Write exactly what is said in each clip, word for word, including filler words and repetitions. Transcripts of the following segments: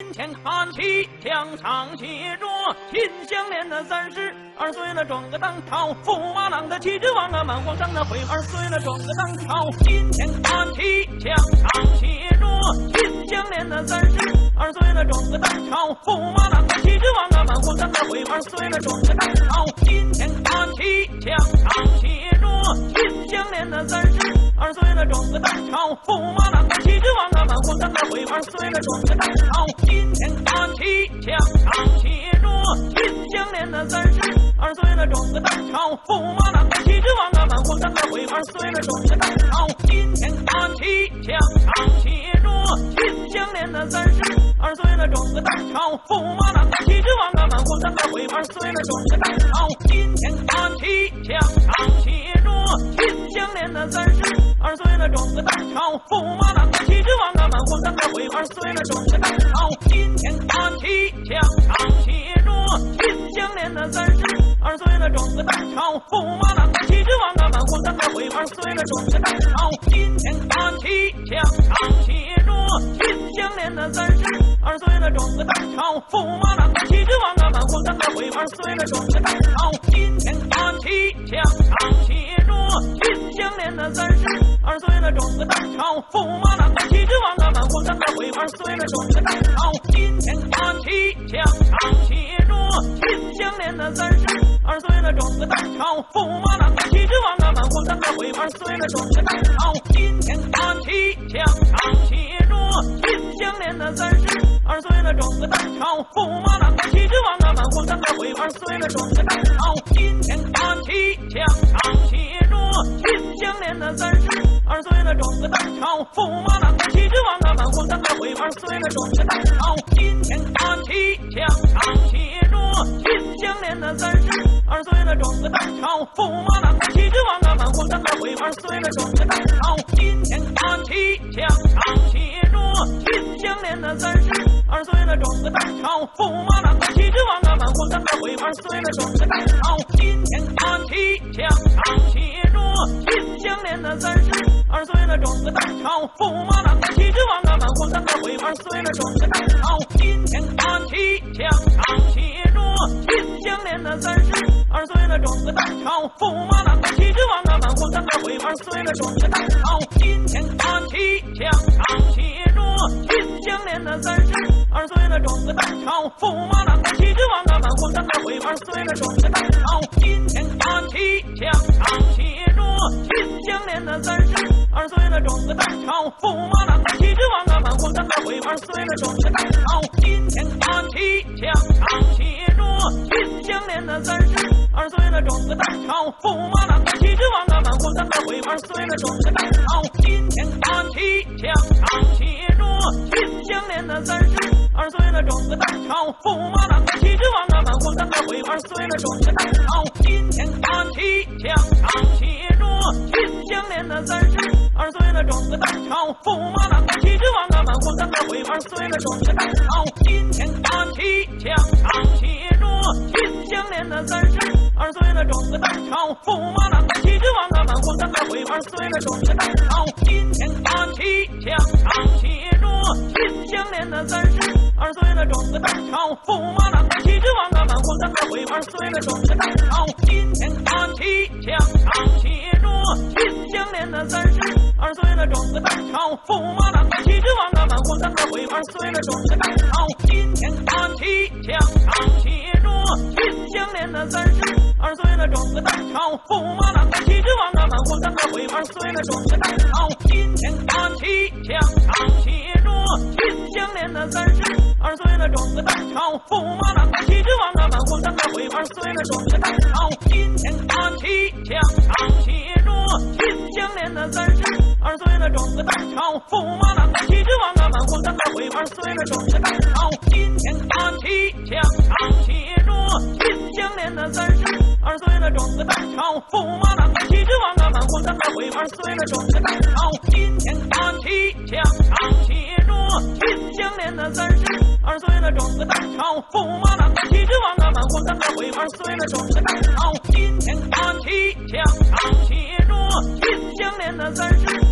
金钱看齐，墙上写着秦香莲的三十二岁了，装个当朝，驸马郎的气质旺啊，满皇上的回二岁了，装个当朝。金钱看齐，墙上写着秦香莲的三十二岁了，装个当朝，驸马郎的气质旺啊，满皇上的回二岁了，装个当朝。金钱看齐，墙上写着秦香莲的三十二岁了，装个当朝，驸马郎的气质旺啊，满皇上的回二岁了，装个当朝。金钱看齐，墙上写着秦香莲的三十二岁了，装个当朝，驸马郎的气质旺啊，满皇上的回二岁了，装个当朝。金钱看齐，墙上写着秦香莲的三十二岁了，装个当朝，驸马郎的气质旺啊，满皇上的回二岁了，装个当朝。金钱看齐，墙上写着秦香莲的三十二岁了，装个当朝，驸马郎的气质旺啊，满皇上的回二岁了，装个当朝。金钱看齐，墙上写着秦香莲的三十二岁了，装个当朝，驸马郎的气质旺啊，满皇上的回二岁了，装个当朝。金钱看齐，墙上写着秦香莲的三十二岁了，装个当朝，驸马郎的气质旺啊，满皇上的回二岁了，装个当朝。金钱看齐，墙上写着秦香莲的三十二岁了，装个当朝，驸马郎的气质旺啊，满皇上的回二岁了，装个当朝。金钱看齐，墙上写着秦香莲的三十二岁了，装个当朝，驸马郎的气质旺啊，满皇上的回二岁了，装个当朝。金钱看齐，墙上写着秦香莲的三十二岁了，装个当朝，驸马郎的气质旺啊，满皇上的回二岁了，装个当朝。金钱看齐，墙上写着秦香莲的三十二岁了，装个当朝，驸马郎的气质旺啊，满皇上的回二岁了，装个当朝。金钱看齐，墙上写着秦香莲的三十二岁了，装个当朝，驸马郎的气质旺啊，满皇上的回二岁了，装个当朝。金钱看齐，墙上写着秦香莲的三十二岁了，装个当朝，驸马郎的气质旺啊，满皇上的回二岁了，装个当朝。金钱看齐，墙上写着秦香莲的三十二岁了，装个当朝，驸马郎的气质旺啊，满皇上的回二岁了，装个当朝。金钱看齐，墙上写着秦香莲的三十二岁了，装个当朝，驸马郎的气质旺啊，满皇上的回二岁了，装个当朝。金钱看齐，墙上写着秦香莲的三十二岁了，装个当朝，驸马郎的气质旺啊，满皇上的回二岁了，装个当朝。金钱看齐，墙上写着秦香莲的三十二岁了，装个当朝，驸马郎的气质旺啊，满皇上的回二岁了，装个当朝。金钱看齐，墙上写着秦香莲的三十二岁了，装个当朝，驸马郎的气质旺啊，满皇上的回二岁了，装个当朝。金钱看齐，墙上写着秦香莲的三十二岁了，装个当朝，驸马郎的气质旺啊，满皇上的回二岁了，装个当朝。金钱看齐，墙上写着秦香莲的三十二岁了，装个当朝，驸马郎的气质旺啊，满皇上的回二岁了，装个当朝。金钱看齐，墙上写着秦香莲的三十二岁了，装个当朝，驸马郎的气质旺啊，满皇上的回二岁了，装个当朝。金钱看齐，墙上写着秦香莲的三十二岁了，装个当朝，驸马郎的气质旺啊，满皇上的回二岁了，装个当朝。金钱看齐，墙上写着秦香莲的三十二岁了，装个当朝，驸马郎的气质旺啊，满皇上的回二岁了，装个当朝。金钱看齐，墙上写着秦香莲的三十二岁了，装个当朝，驸马郎的气质旺啊，满皇上的回二岁了，装个当朝。金钱看齐，墙上写着秦香莲的三十二岁了，装个当朝，驸马郎的气质旺啊，满皇上的回二岁了，装个当朝。金钱看齐，墙上写着秦香莲的三十二岁了，装个当朝，驸马郎的气质旺啊，满皇上的回二岁了，装个当朝。金钱看齐，墙上写着秦香莲的三十二岁了，装个当朝，驸马郎的气质旺啊，满皇上的回二岁了，装个当朝。金钱看齐，墙上写着秦香莲的三十二岁了，装个当朝，驸马郎的气质旺啊，满皇上的回二岁了，装个当朝。金钱看齐，墙上写着秦香莲的三十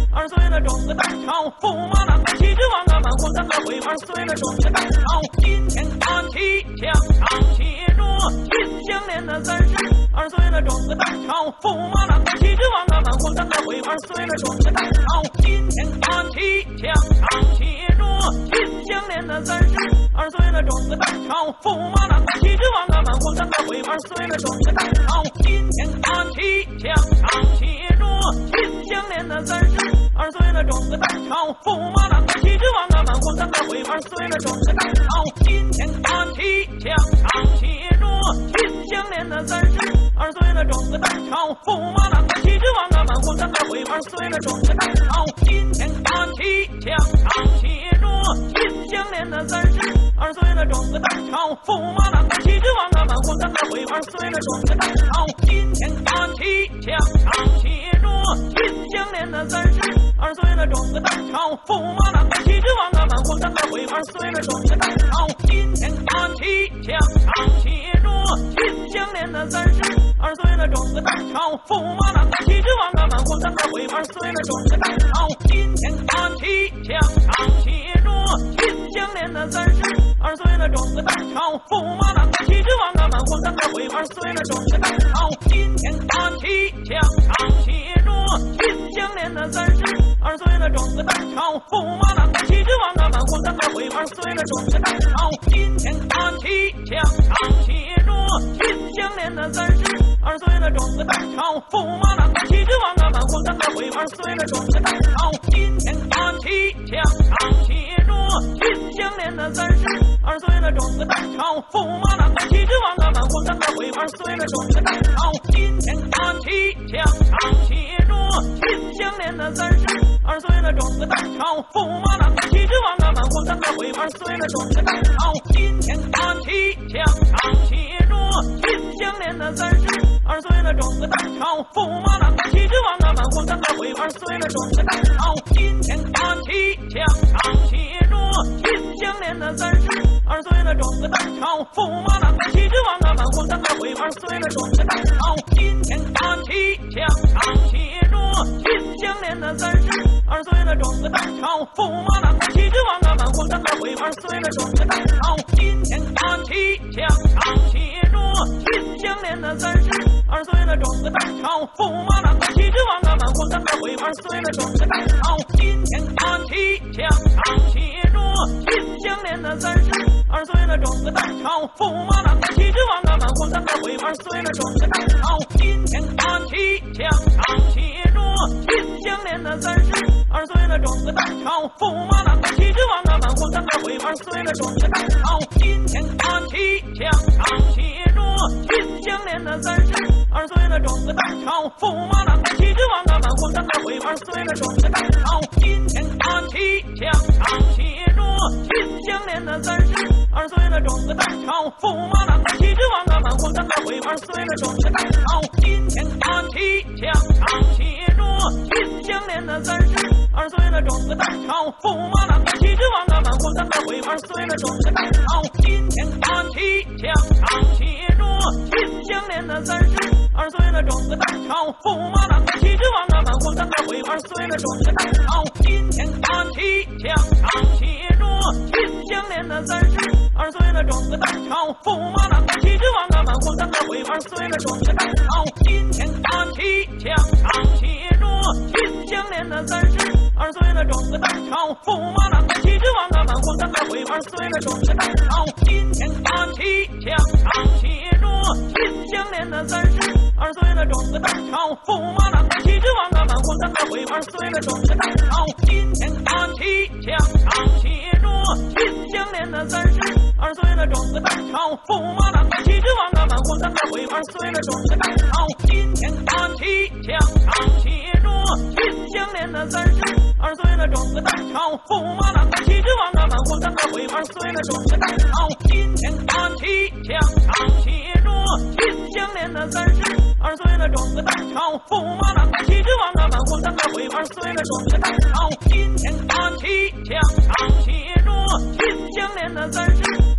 二岁了中个当朝，驸马郎的旗帜王啊，满皇上的徽。二岁了中个当朝，金钱看齐，墙上写着金项链的三十。二岁了中个当朝，驸马郎的旗帜王啊，满皇上的徽。二岁了中个当朝，金钱看齐，墙上写着金项链的三十。二岁了中个当朝，驸马郎的旗帜王啊，满皇上的徽。二岁了中个当朝，金钱看齐，墙上写着金项链的三十。二岁了中个当朝，驸马郎的旗帜王啊，满皇上的徽。二岁了中个当朝，金钱看齐，墙上写着金项链的三十。二岁了中个当朝，驸马郎的旗帜王啊，满皇上的徽。二岁了中个当朝，金钱看齐，墙上写着金项链的三十。二岁了中个当朝，驸马郎的旗帜王啊，满皇上的徽。二岁了中个当朝，金钱看齐，墙上写着金项链的三十。二岁了中个当朝，驸马郎的旗帜王啊，满皇上的徽。二岁了中个当朝，金钱看齐，墙上写着金项链的三十。二岁了中个当朝，驸马郎的旗帜王啊，满皇上的徽。二岁了中个当朝，金钱看齐，墙上写着金项链的三十。二岁了中个当朝，驸马郎的旗帜王啊，满皇上的徽。二岁了中个当朝，金钱看齐，墙上写着金项链的三十。二岁了中个当朝，驸马郎的旗帜王啊，满皇上的徽。二岁了中个当朝，金钱看齐，墙上写着金项链的三十。二岁了中个当朝，驸马郎的旗帜王啊，满皇上的徽。二岁了中个当朝，金钱看齐，墙上写着金项链的三十。二岁了中个当朝，驸马郎的旗帜王啊，满皇上的徽。二岁了中个当朝，金钱看齐，墙上写着金项链的三十。二岁了中个当朝，驸马郎的旗帜王啊，满皇上的徽。二岁了中个当朝，金钱看齐，墙上写着金项链的三十。二岁了中个当朝，驸马郎的旗帜王啊，满皇上的徽。二岁了中个当朝，金钱看齐，墙上写着金项链的三十。二岁了中个当朝，驸马郎的旗帜王啊，满皇上的徽。二岁了中个当朝，金钱看齐，墙上写着金项链的三十。二岁了中个当朝，驸马郎的旗帜王啊，满皇上的徽。二岁了中个当朝，金钱看齐，墙上写着金项链的三十。二岁了中个当朝，驸马郎的旗帜王啊，满皇上的徽。二岁了中个当朝，金钱看齐，墙上写着金项链的三十。二岁了中个当朝，驸马郎的旗帜王啊，满皇上的徽。二岁了中个当朝，金钱看齐，墙上写着金项链的三十。二岁了中个当朝，驸马郎的旗帜王啊，满皇上的徽。二岁了中个当朝，金钱看齐，墙上写着金项链的三十。二岁了中个当朝，驸马郎的旗帜王啊，满皇上的徽。二岁了中个当朝，金钱看齐，墙上写着金项链的三十。二岁了中个当朝，驸马郎的旗帜王啊，满皇上的徽。二岁了中个当朝，金钱看齐，墙上写着金项链的三十。二岁了中个当朝，驸马郎的旗帜王啊，满皇上的徽。二岁了中个当朝，金钱看齐，墙上写着金项链的三十。二岁了中个当朝，驸马郎的旗帜王啊，满皇上的徽。二岁了中个当朝，金钱看齐，墙上写着金项链的三十。二岁了中个当朝，驸马郎的旗帜王啊，满皇上的徽。二岁了中个当朝，金钱看齐，墙上写着金项链的三十。二岁了中个当朝，驸马郎的旗帜王啊，满皇上的徽。二岁了中个当朝，金钱看齐，墙上写着金项链的三十。二岁了中个当朝，驸马郎的旗帜王啊，满皇上的徽。二岁了中个当朝，金钱看齐，墙上写着金项链的三十。二岁了中个当朝，驸马郎的旗帜王啊，满皇上的徽。二岁了中个当朝，金钱看齐，墙上写着金项链的三十。二岁了中个当朝，驸马郎的旗帜王啊，满皇上的徽。二岁了中个当朝，金钱看齐，墙上写着金项链的三十。二岁了中个当朝，驸马郎的旗帜王啊，满皇上的徽。二岁了中个当朝，金钱看齐，墙上写着金项链的三十。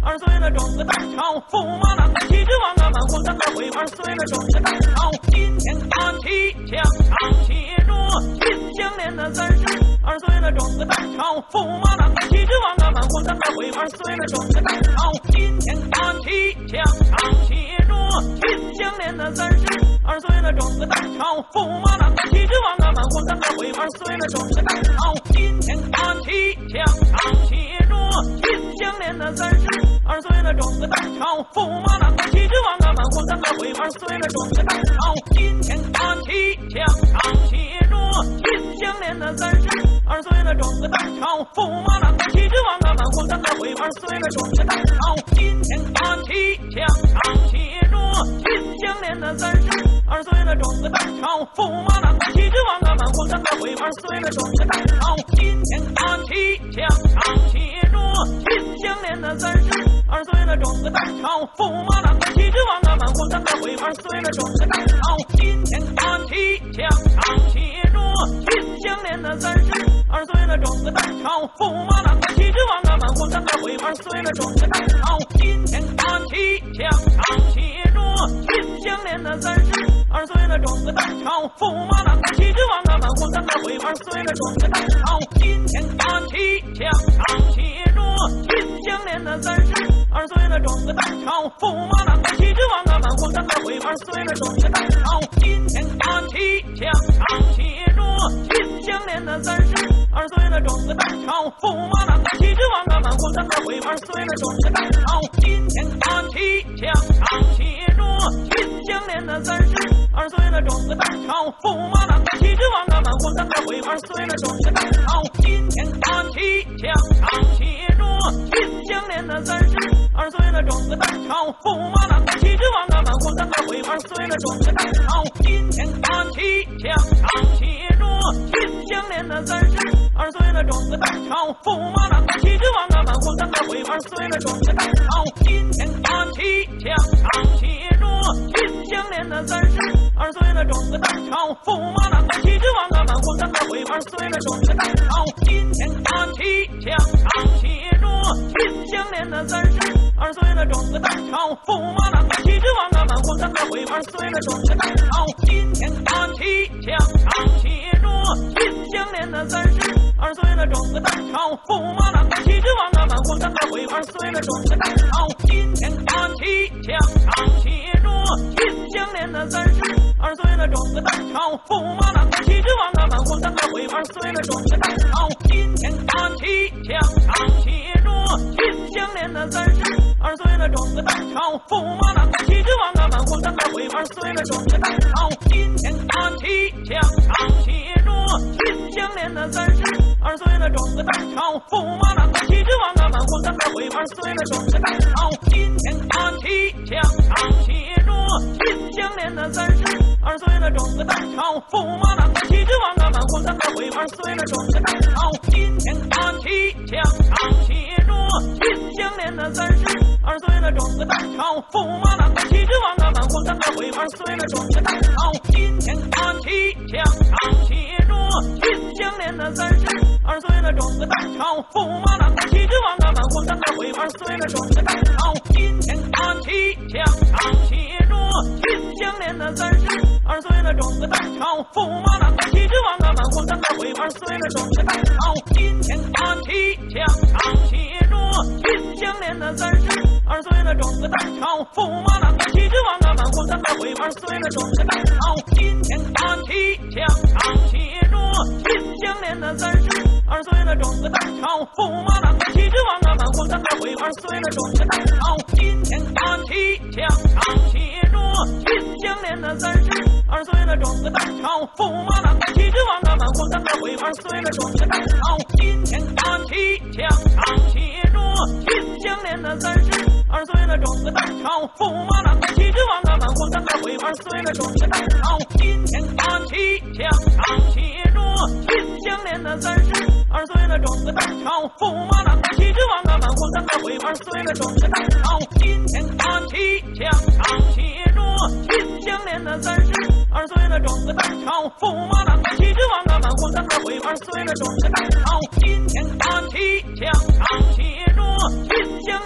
二岁了中个当朝，驸马郎的旗帜王啊，满皇上的徽。二岁了中个当朝，金钱大旗枪上写着金项链的三十。二岁了中个当朝，驸马郎的旗帜王啊，满皇上的徽。二岁了中个当朝，金钱大旗枪上写着金项链的三十。二岁了中个当朝，驸马郎的旗帜王啊，满皇上的徽。二岁了中个当朝，金钱大旗枪上写着金项链的三十。二岁了中个当朝，驸马郎的旗帜王啊，满皇上的徽。二岁了中个当朝，金钱大旗枪上写着金项链的三十。二岁了中个当朝，驸马郎的旗帜王啊，满皇上的徽。二岁了中个当朝，金钱大旗枪上写着金项链的三十。二岁了中个当朝，驸马郎的旗帜王啊，满皇上的徽。二岁了中个当朝，金钱大旗枪上写着金项链的三十。二岁了中个当朝，驸马郎的旗帜王啊，满皇上的徽。二岁了中个当朝，金钱大旗枪上写着金项链的三十。二岁了中个当朝，驸马郎的旗帜王啊，满皇上的徽。二岁了中个当朝，金钱大旗枪上写着金项链的三十。二岁了中个当朝，驸马郎的旗帜王啊，满皇上的徽。二岁了中个当朝，金钱大旗枪上写着金项链的三十。二岁了中个当朝，驸马郎的旗帜王啊，满皇上的徽。二岁了中个当朝，金钱大旗枪上写着金项链的三十。二岁了中个当朝，驸马郎的旗帜王啊，满皇上的徽。二岁了中个当朝，金钱大旗枪上写着金项链的三十。二岁了中个当朝，驸马郎的旗帜王啊，满皇上的徽。二岁了中个当朝，金钱大旗枪上写着金项链的三十。二岁了中个当朝，驸马郎的旗帜王啊，满皇上的徽。二岁了中个当朝，金钱大旗枪上写着金项链的三十。二岁了中个当朝，驸马郎的旗帜王啊，满皇上的徽。二岁了中个当朝，金钱大旗枪上写着金项链的三十。二岁了中个当朝，驸马郎的旗帜王啊，满皇上的徽。二岁了中个当朝，金钱大旗枪上写着金项链的三十。二岁了中个当朝，驸马郎的旗帜王啊，满皇上的徽。二岁了中个当朝，金钱大旗枪上写着金项链的三十。二岁了中个当朝，驸马郎的旗帜王啊，满皇上的徽。二岁了中个当朝，金钱大旗枪上写着金项链的三十。二岁了中个当朝，驸马郎的旗帜王啊，满皇上的徽。二岁了中个当朝，金钱大旗枪上写着金项链的三十。二岁了中个当朝，驸马郎的旗帜王啊，满皇上的徽。二岁了中个当朝，金钱大旗枪上写着金项链的三十。二岁了中个当朝，驸马郎的旗帜王啊，满皇上的徽。二岁了中个当朝，金钱大旗枪上写着金项链的三十。二岁了中个当朝，驸马郎的旗帜王啊，满皇上的徽。二岁了中个当朝，金钱大旗枪上写着金项链的三十。二岁了中个当朝，驸马郎的旗帜王啊，满皇上的徽。二岁了中个当朝，金钱大旗枪上写着金项链的三十。二岁了中个当朝，驸马郎的旗帜王啊，满皇上的徽。二岁了中个当朝，金钱大旗枪上写着金项链的三十。二岁了中个当朝，驸马郎的旗帜王啊，满皇上的徽。二岁了中个当朝，金钱大旗枪上写着金项链的三十。二岁了中个当朝，驸马郎的旗帜王啊，满皇上的徽。二岁了中个当朝，金钱大旗枪上写着金项链的三十。二岁了中个当朝，驸马郎的旗帜王啊，满皇上的徽。二岁了中个当朝，金钱大旗枪上写着金项链的三十。二岁了中个当朝，驸马郎的旗帜王啊，满皇上的徽。二岁了中个当朝，金钱大旗枪上写着金项链的三十。二岁了中个当朝，驸马郎的旗帜王啊，满皇上的徽。二岁了中个当朝，金钱大旗枪上写着金项链的三十。二岁了中个当朝，驸马郎的旗帜王啊，满皇上的徽。二岁了中个当朝，金钱大旗枪上写着金项链的三十。二岁了中个当朝，驸马郎的旗帜王啊，满皇上的徽。二岁了中个当朝，金钱大旗枪上写着金项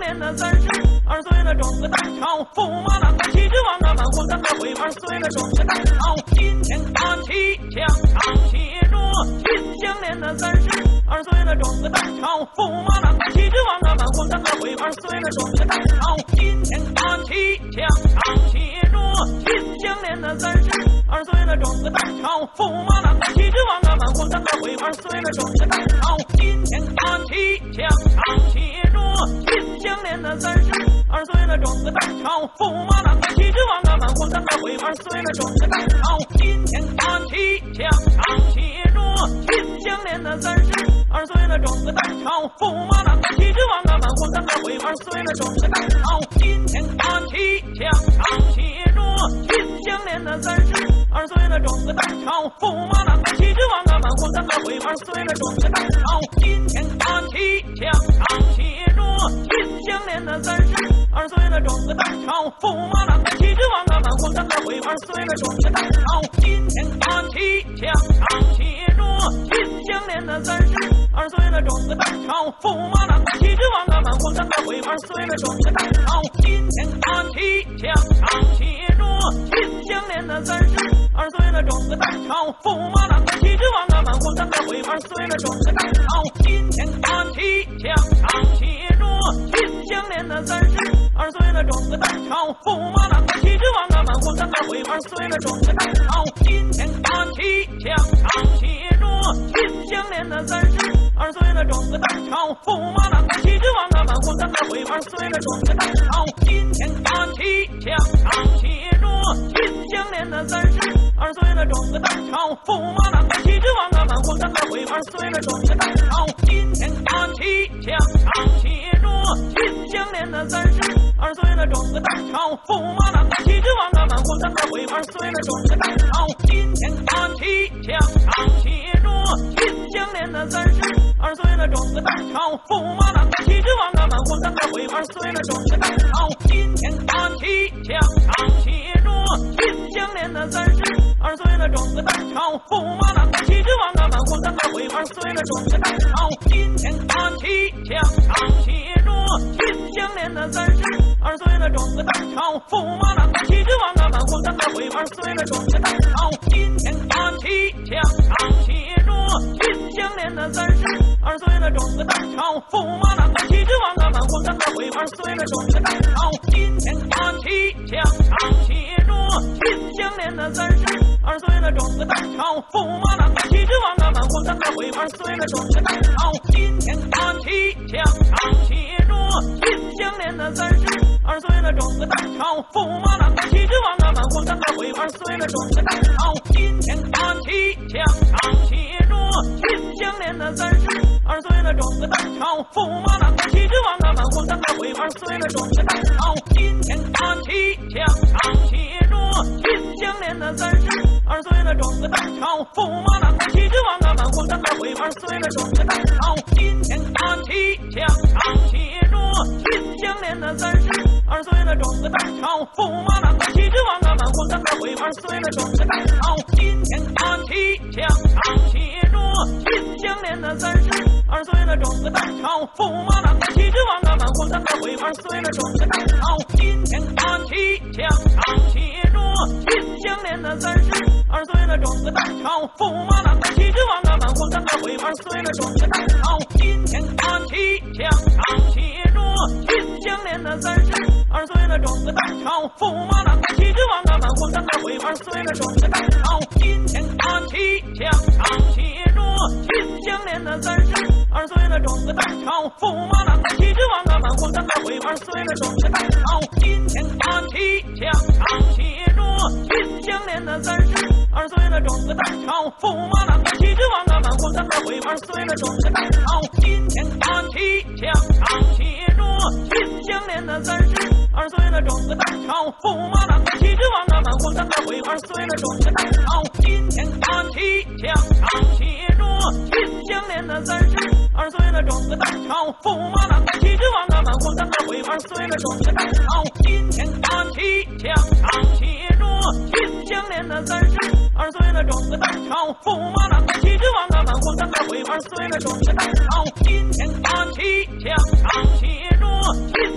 年的三十二岁了，中个当朝，驸马郎的旗帜王啊，满皇上的徽。二岁了，中个当朝，金钱大旗枪上写着。金项链的三十二岁了，中个当朝，驸马郎的旗帜王啊，满皇上的徽。二岁了，中个当朝，金钱大旗枪上写着。金项链的三十二岁了，中个当朝，驸马郎的旗帜王啊，满皇上的徽。二岁了，中个当朝，金钱大旗枪上写着。金项链的三十二岁了，中个当朝，驸马郎的旗帜王啊，满皇上的徽。二岁了，中个当朝，金钱大旗枪上写着。金项链的三十二岁了，中个当朝，驸马郎的旗帜王啊，满皇上的徽。二岁了，中个当朝，金钱大旗枪上写着。金项链的三十二岁了，中个当朝，驸马郎的旗帜王啊，满皇上的徽。二岁了，中个当朝，金钱大旗枪上写着。金项链的三十二岁了，中个当朝，驸马郎的旗帜王啊，满皇上的徽。二岁了，中个当朝，金钱大旗枪上写着。金项链的三十二岁了，中个当朝，驸马郎的旗帜王啊，满皇上的徽。二岁了，中个当朝，金钱大旗枪上写着。金项链的三十二岁了，中个当朝，驸马郎的旗帜王啊，满皇上的徽。二岁了，中个当朝，金钱大旗枪上写着。金项链的三十二岁了，中个当朝，驸马郎的旗帜王啊，满皇上的徽。二岁了，中个当朝，金钱大旗枪上写着。金项链的三十二岁了，中个当朝，驸马郎的旗帜王啊，满皇上的徽。二岁了，中个当朝，金钱大旗枪上写着。金项链的三十二岁了，中个当朝，驸马郎的旗帜王啊，满皇上的徽。二岁了，中个当朝，金钱大旗枪上写着。金项链的三十二岁了，中个当朝，驸马郎的旗帜王啊，满皇上的徽。二岁了，中个当朝，金钱大旗枪上写着。金项链的三十二岁了，中个当朝，驸马郎的旗帜王啊，满皇上的徽。二岁了，中个当朝，金钱大旗枪上写着。金项链的三十二岁了，中个当朝，驸马郎的旗帜王啊，满皇上的徽。二岁了，中个当朝，金钱大旗枪上写着。金项链的三十二岁了，中个当朝，驸马郎的旗帜王啊，满皇上的徽。二岁了，中个当朝，金钱大旗枪上写着。金项链的三十二岁了，中个当朝，驸马郎的旗帜王啊，满皇上的徽。二岁了，中个当朝，金钱大旗枪上写着。金项链的三十二岁了，中个当朝，驸马郎的旗帜王啊，满皇上的徽。二岁了，中个当朝，金钱大旗枪上写着。金项链的三十二岁了，中个当朝，驸马郎的旗帜王啊，满皇上的徽。二岁了，中个当朝，金钱大旗枪上写着。金项链的三十二岁了，中个当朝，驸马郎的旗帜王啊，满皇上的徽。二岁了，中个当朝，金钱大旗枪上写着。金项链的三十二岁了，中个当朝，驸马郎的旗帜王啊，满皇上的徽。二岁了，中个当朝，金钱大旗枪上写着。金项链的三十二岁了，中个当朝，驸马郎的旗帜王啊，满皇上的徽。二岁了，中个当朝，金钱大旗枪上写着。金项链的三十二岁了，中个当朝，驸马郎的旗帜王啊，满皇上的徽。二岁了，中个当朝，金钱大旗枪上写着。金项链的三十二岁了，中个当朝，驸马郎的旗帜王啊，满皇上的徽。二岁了，中个当朝，金钱大旗枪上写着。金项链的三十二岁了，中个当朝，驸马郎的旗帜王啊，满皇上的徽。二岁了，中个当朝，金钱大旗枪上写着。金项链的三十二岁了，中个当朝，驸马郎的旗帜王啊，满皇上的徽。二岁了，中个当朝，金钱大旗枪上写着。金项链的三十二岁了，中个当朝，驸马郎的旗帜王啊，满皇上的徽。二岁了，中个当朝，金钱大旗枪上写着。金项链的三十二岁了，中个当朝，驸马郎的旗帜王啊，满皇上的徽。二岁了，中个当朝，金钱大旗枪上写着。金项链的三十二岁了，中个当朝，驸马郎的旗帜王啊，满皇上的徽。二岁了，中个当朝，金钱大旗枪上写着。金项链的三十二岁了，中个当朝，驸马郎的旗帜王啊，满皇上的徽。二岁了，中个当朝，金钱大旗枪上写着。金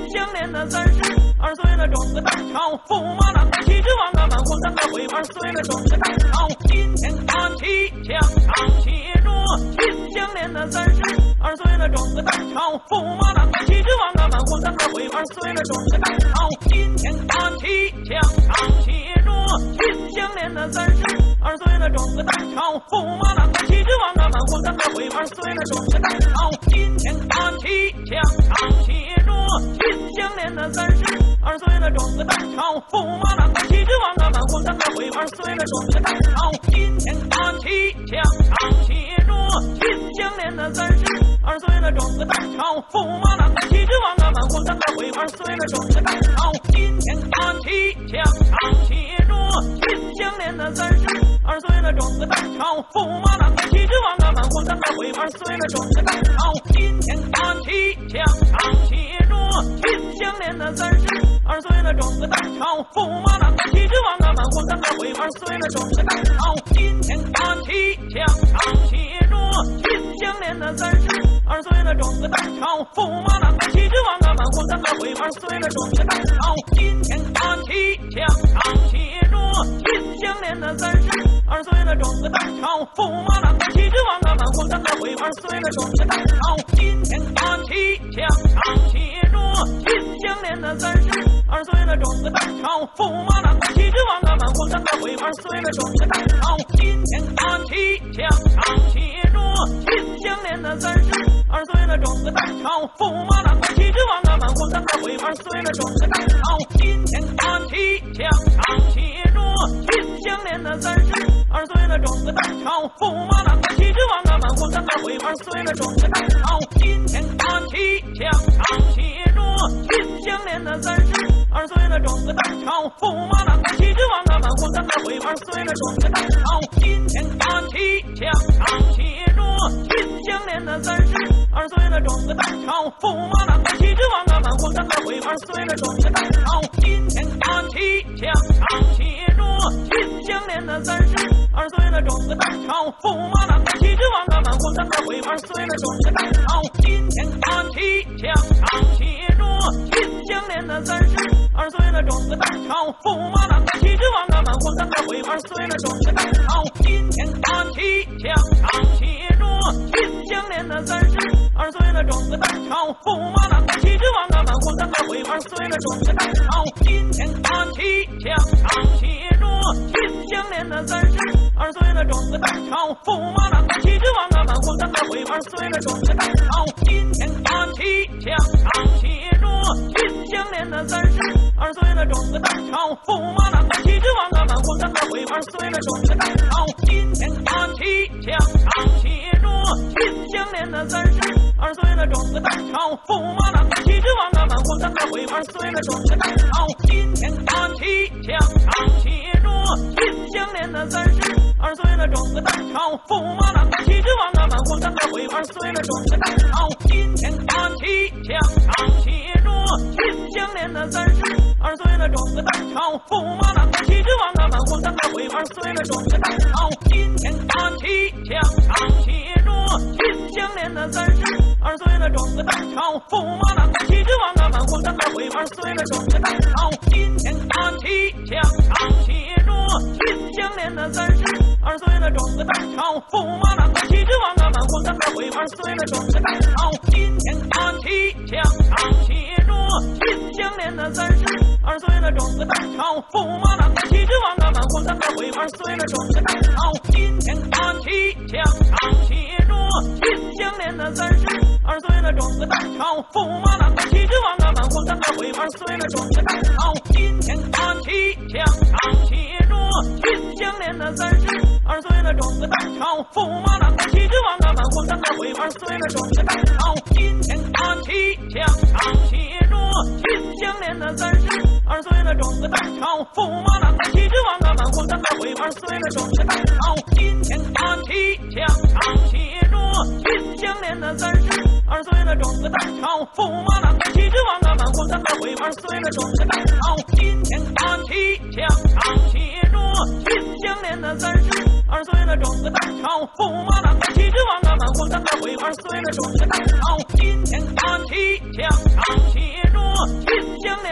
年的三十二岁了，中个当朝，驸马郎的旗帜王啊，满皇上的回二岁了，中个当朝，金钱大旗枪上写着，金项链的三十二岁了，中个当朝，驸马郎的旗帜王啊，满皇上的回二岁了，中个当朝，金钱大旗枪上写着，金项链的三十二岁了，中个当朝，驸马郎的旗帜王啊，满皇上的回二岁了，中个当朝，金钱大旗枪上写着，金项链的三十二岁了，中个当朝，驸马郎的旗帜王啊，满皇上的回二岁了，中个当朝，金钱大旗枪上写着，金项链的三十二岁了，中个当朝，驸马郎的旗帜王啊，满皇上的回二岁了，中个当朝，金钱大旗枪上写着，金项链的三十二岁了，中个当朝，驸马郎的旗帜王啊，满皇上的回二岁了，中个当朝，金钱大旗枪上写着，金项链的三十二岁了，中个当朝，驸马郎的旗帜王啊，满皇上的回二岁了，中个当朝，金钱大旗枪上写着，金项链的三十二岁了，中个当朝，驸马郎的旗帜王啊，满皇上的回二岁了，中个当朝，金钱大旗枪上写着，金项链的三十二岁了，中个当朝，驸马郎的旗帜王啊，满皇上的回二岁了，中个当朝，金钱大旗枪上写着，金项链的三十二岁了，中个当朝，驸马郎的旗帜王啊，满皇上的回二岁了，中个当朝，金钱大旗枪上写着，金项链的三十二岁了，中个当朝，驸马郎的旗帜王啊，满皇上的回二岁了，中个当朝，金钱大旗枪上写着，金项链的三十二岁了，中个当朝，驸马郎的旗帜王啊，满皇上的回二岁了，中个当朝，金钱大旗枪上写着，金项链的三十二岁了，中个当朝，驸马郎的旗帜王啊，满皇上的回二岁了，中个当朝，金钱大旗枪上写着，金项链的三十二岁了，中个当朝，驸马郎的旗帜王啊，满皇上的回二岁了，中个当朝，金钱大旗枪上写着，金项链的三十二岁了，中个当朝，驸马郎的旗帜王啊，满皇上的回二岁了，中个当朝，金钱大旗枪上写着，金项链的三十二岁了，中个当朝，驸马郎的旗帜王啊，满皇上的回二岁了，中个当朝，金钱大旗枪上写着，金项链的三十二岁了，中个当朝，驸马郎的旗帜王啊，满皇上的回二岁了，中个当朝，金钱大旗枪上写着，金项链的三十二岁了，中个当朝，驸马郎的旗帜王啊，满皇上的回二岁了，中个当朝，金钱大旗枪上写着，金项链的三十二岁了，中个当朝，驸马郎的旗帜王啊，满皇上的回二岁了，中个当朝，金钱大旗枪上写着，金项链的三十二岁了，中个当朝，驸马郎的旗帜王啊，满皇上的回二岁了，中个当朝，金钱大旗枪上写着，金项链的三十二岁了，中个当朝，驸马郎的旗帜王啊，满皇上的回二岁了，中个当朝，金钱大旗枪上写着，金项链的三十二岁了，中个当朝，驸马郎的旗帜王啊，满皇上的回二岁了，中个当朝，金钱大旗枪上写着，金项链的三十二岁了，中个当朝，驸马郎的旗帜王啊，满皇上的回二岁了，中个当朝，金钱大旗枪上写着，金项链的三十二岁了，中个当朝，驸马郎的旗帜王啊，满皇上的回二岁了，中个当朝，金钱大旗枪上写着，金项链的三十二岁了，中个当朝，驸马郎的旗帜王啊，满皇上的回二岁了，中个当朝，金钱大旗枪上写着，金项链的三十二岁了，中个当朝，驸马郎的旗帜王啊，满皇上的回二岁了，中个当朝，金钱大旗枪上写着，金项链的三十二岁了，中个当朝，驸马郎的旗帜王啊，满皇上的回二岁了，中个当朝，金钱大旗枪上写着，金项链的三十二岁了，中个当朝，驸马郎的旗帜王啊，满皇上的回二岁了，中个当朝，金钱大旗枪上写着，金项链的三十二岁了，中个当朝，驸马郎的旗帜王啊，满皇上的回二岁了，中个当朝，金钱大旗枪上写着，金项链的三十二岁了，中个当朝，驸马郎的旗帜王啊，满皇上的回二岁了，中个当朝，金钱大旗枪上写着，金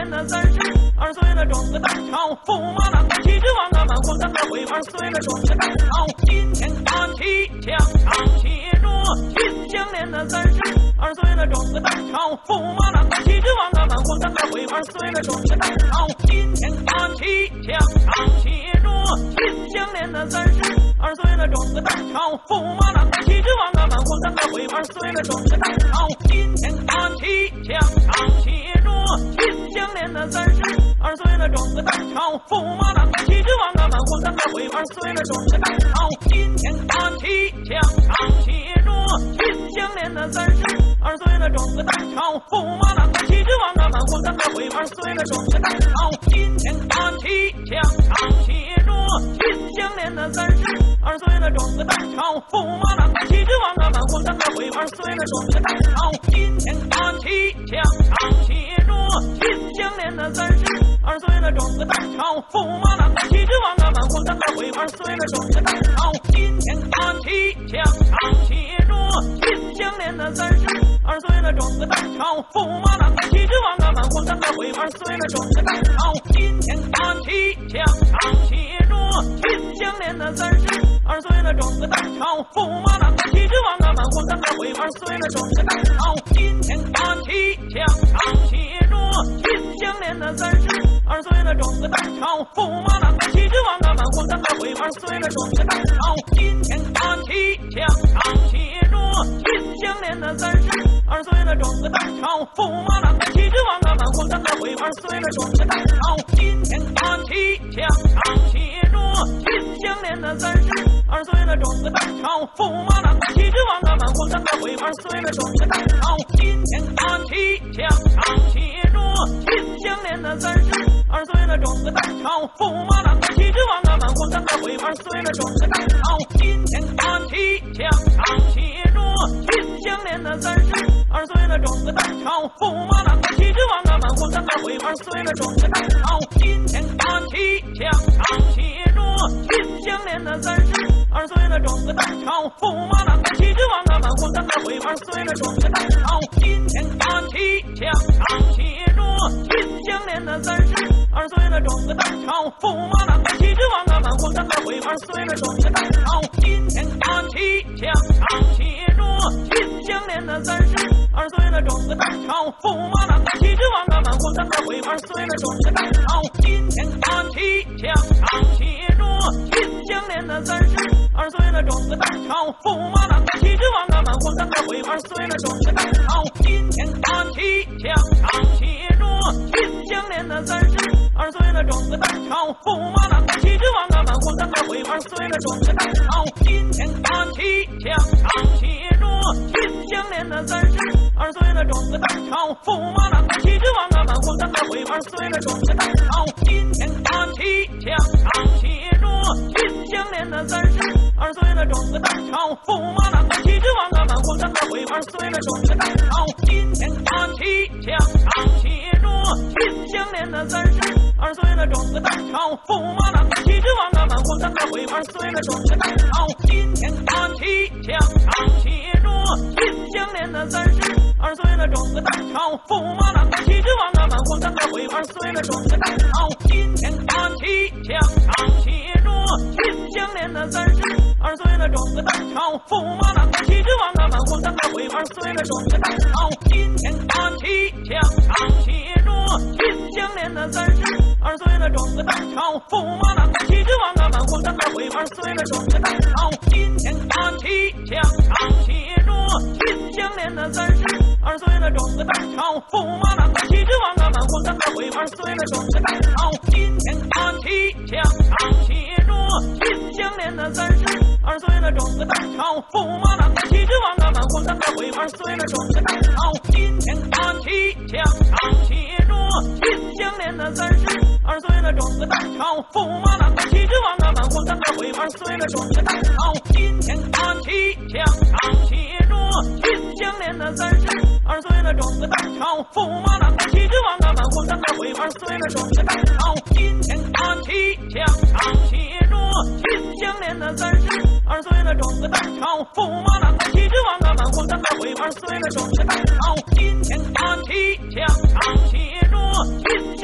年的三十二岁了，中个当朝，驸马郎的旗帜王啊，满皇上的回二岁了，中个当朝，金钱大旗枪上写着，金项链的三十二岁了，中个当朝，驸马郎的旗帜王啊，满皇上的回二岁了，中个当朝，金钱大旗枪上写着，金项链的三十二岁了，中个当朝，驸马郎的旗帜王啊，满皇上的回二岁了，中个当朝，金钱大旗枪上写着，金项链的三十二岁了，中个当朝，驸马郎的旗帜王啊，满皇上的回二岁了，中个当朝，金钱大旗枪上写着，金项链的三十二岁了，中个当朝，驸马郎的旗帜王啊，满皇上的回二岁了，中个当朝，金钱大旗枪上写着，金项链的三十二岁了，中个当朝，驸马郎的旗帜王啊，满皇上的回二岁了，中个当朝，金钱大旗枪上写着，金项链的三十二岁了，中个当朝，驸马郎的旗帜王啊，满皇上的回二岁了，中个当朝，金钱大旗枪上写着，金项链的三十二岁了，中个当朝，驸马郎的旗帜王啊，满皇上的回二岁了，中个当朝，金钱大旗枪上写着，金项链的三十二岁了，中个当朝，驸马郎的旗帜王啊，满皇上的回二岁了，中个当朝，金钱大旗枪上写着，金项链的三十二岁了，中个当朝，驸马郎的旗帜王啊，满皇上的回二岁了，中个当朝，金钱大旗枪上写着，金项链的三十二岁了，中个当朝，驸马郎的旗帜王啊，满皇上的回二岁了，中个当朝，金钱大旗枪上写着，金项链的三十二岁了，中个当朝，驸马郎的旗帜王啊，满皇上的回二岁了，中个当朝，金钱大旗枪上写着，金项链的三十二岁了，中个当朝，驸马郎的旗帜王啊，满皇上的回二岁了，中个当朝，金钱大旗枪上写着，金项链的三十二岁了，中个当朝，驸马郎的旗帜王啊，满皇上的回二岁了，中个当朝，金钱大旗枪上写着，金项链的三十二岁了，中个当朝，驸马郎的旗帜王啊，满皇上的回二岁了，中个当朝，金钱大旗枪上写着，金项链的三十二岁了，中个当朝，驸马郎的旗帜王啊，满皇上的回二岁了，中个当朝，金钱大旗枪上写着，金项链的三十二岁了，中个当朝，驸马郎的旗帜王啊，满皇上的回二岁了，中个当朝，金钱大旗枪上写着，金项链的三十二岁了，中个当朝，驸马郎的旗帜王啊，满皇上的回二岁了，中个当朝，金钱大旗枪上写着，金项链的三十二岁了，中个当朝，驸马郎的旗帜王啊，满皇上的回二岁了，中个当朝，金钱大旗枪上写着，金项链的三十二岁了，中个当朝，驸马郎的旗帜王啊，满皇上的回二岁了，中个当朝，金钱大旗枪上写着，金项链的三十二岁了，中个当朝，驸马郎的旗帜王啊，满皇上的回二岁了，中个当朝，金钱大旗枪上写着，金项链的三十二岁了，中个当朝，驸马郎的旗帜王啊，满皇上的回二岁了，中个当朝，金钱大旗枪上写着，金项链的三十二岁了，中个当朝，驸马郎的旗帜王啊，满皇上的回二岁了，中个当朝，金钱大旗枪上写着，金项链的三十二岁了，中个当朝，驸马郎的旗帜王啊，满皇上的回二岁了，中个当朝，金钱大旗枪上写着，金项链的三十二岁了，中个当朝，驸马郎的旗帜王啊，满皇上的回二岁了，中个当朝，金钱大旗枪上写着，金项链的三十二岁了，中个当朝，驸马郎的旗帜王啊，满皇上的回二岁了，中个当朝，金钱大旗枪上写着，金项链的三十二岁了，中个当朝，驸马郎的旗帜王啊，满皇上的回二岁了，中个当朝，金钱大旗枪上写着，金项链的三十二岁了，中个当朝，驸马郎的旗帜王啊，满皇上的回二岁了，中个当朝，金钱大旗枪上写着，金项链的三十二岁了，中个当朝，驸马郎的旗帜王啊，满皇上的回二岁了，中个当朝，金钱大旗枪上写着，金项链的三十二岁了，中个当朝，驸马郎的旗帜王啊，满皇上的回二岁了，中个当朝，金钱大旗枪上写着，金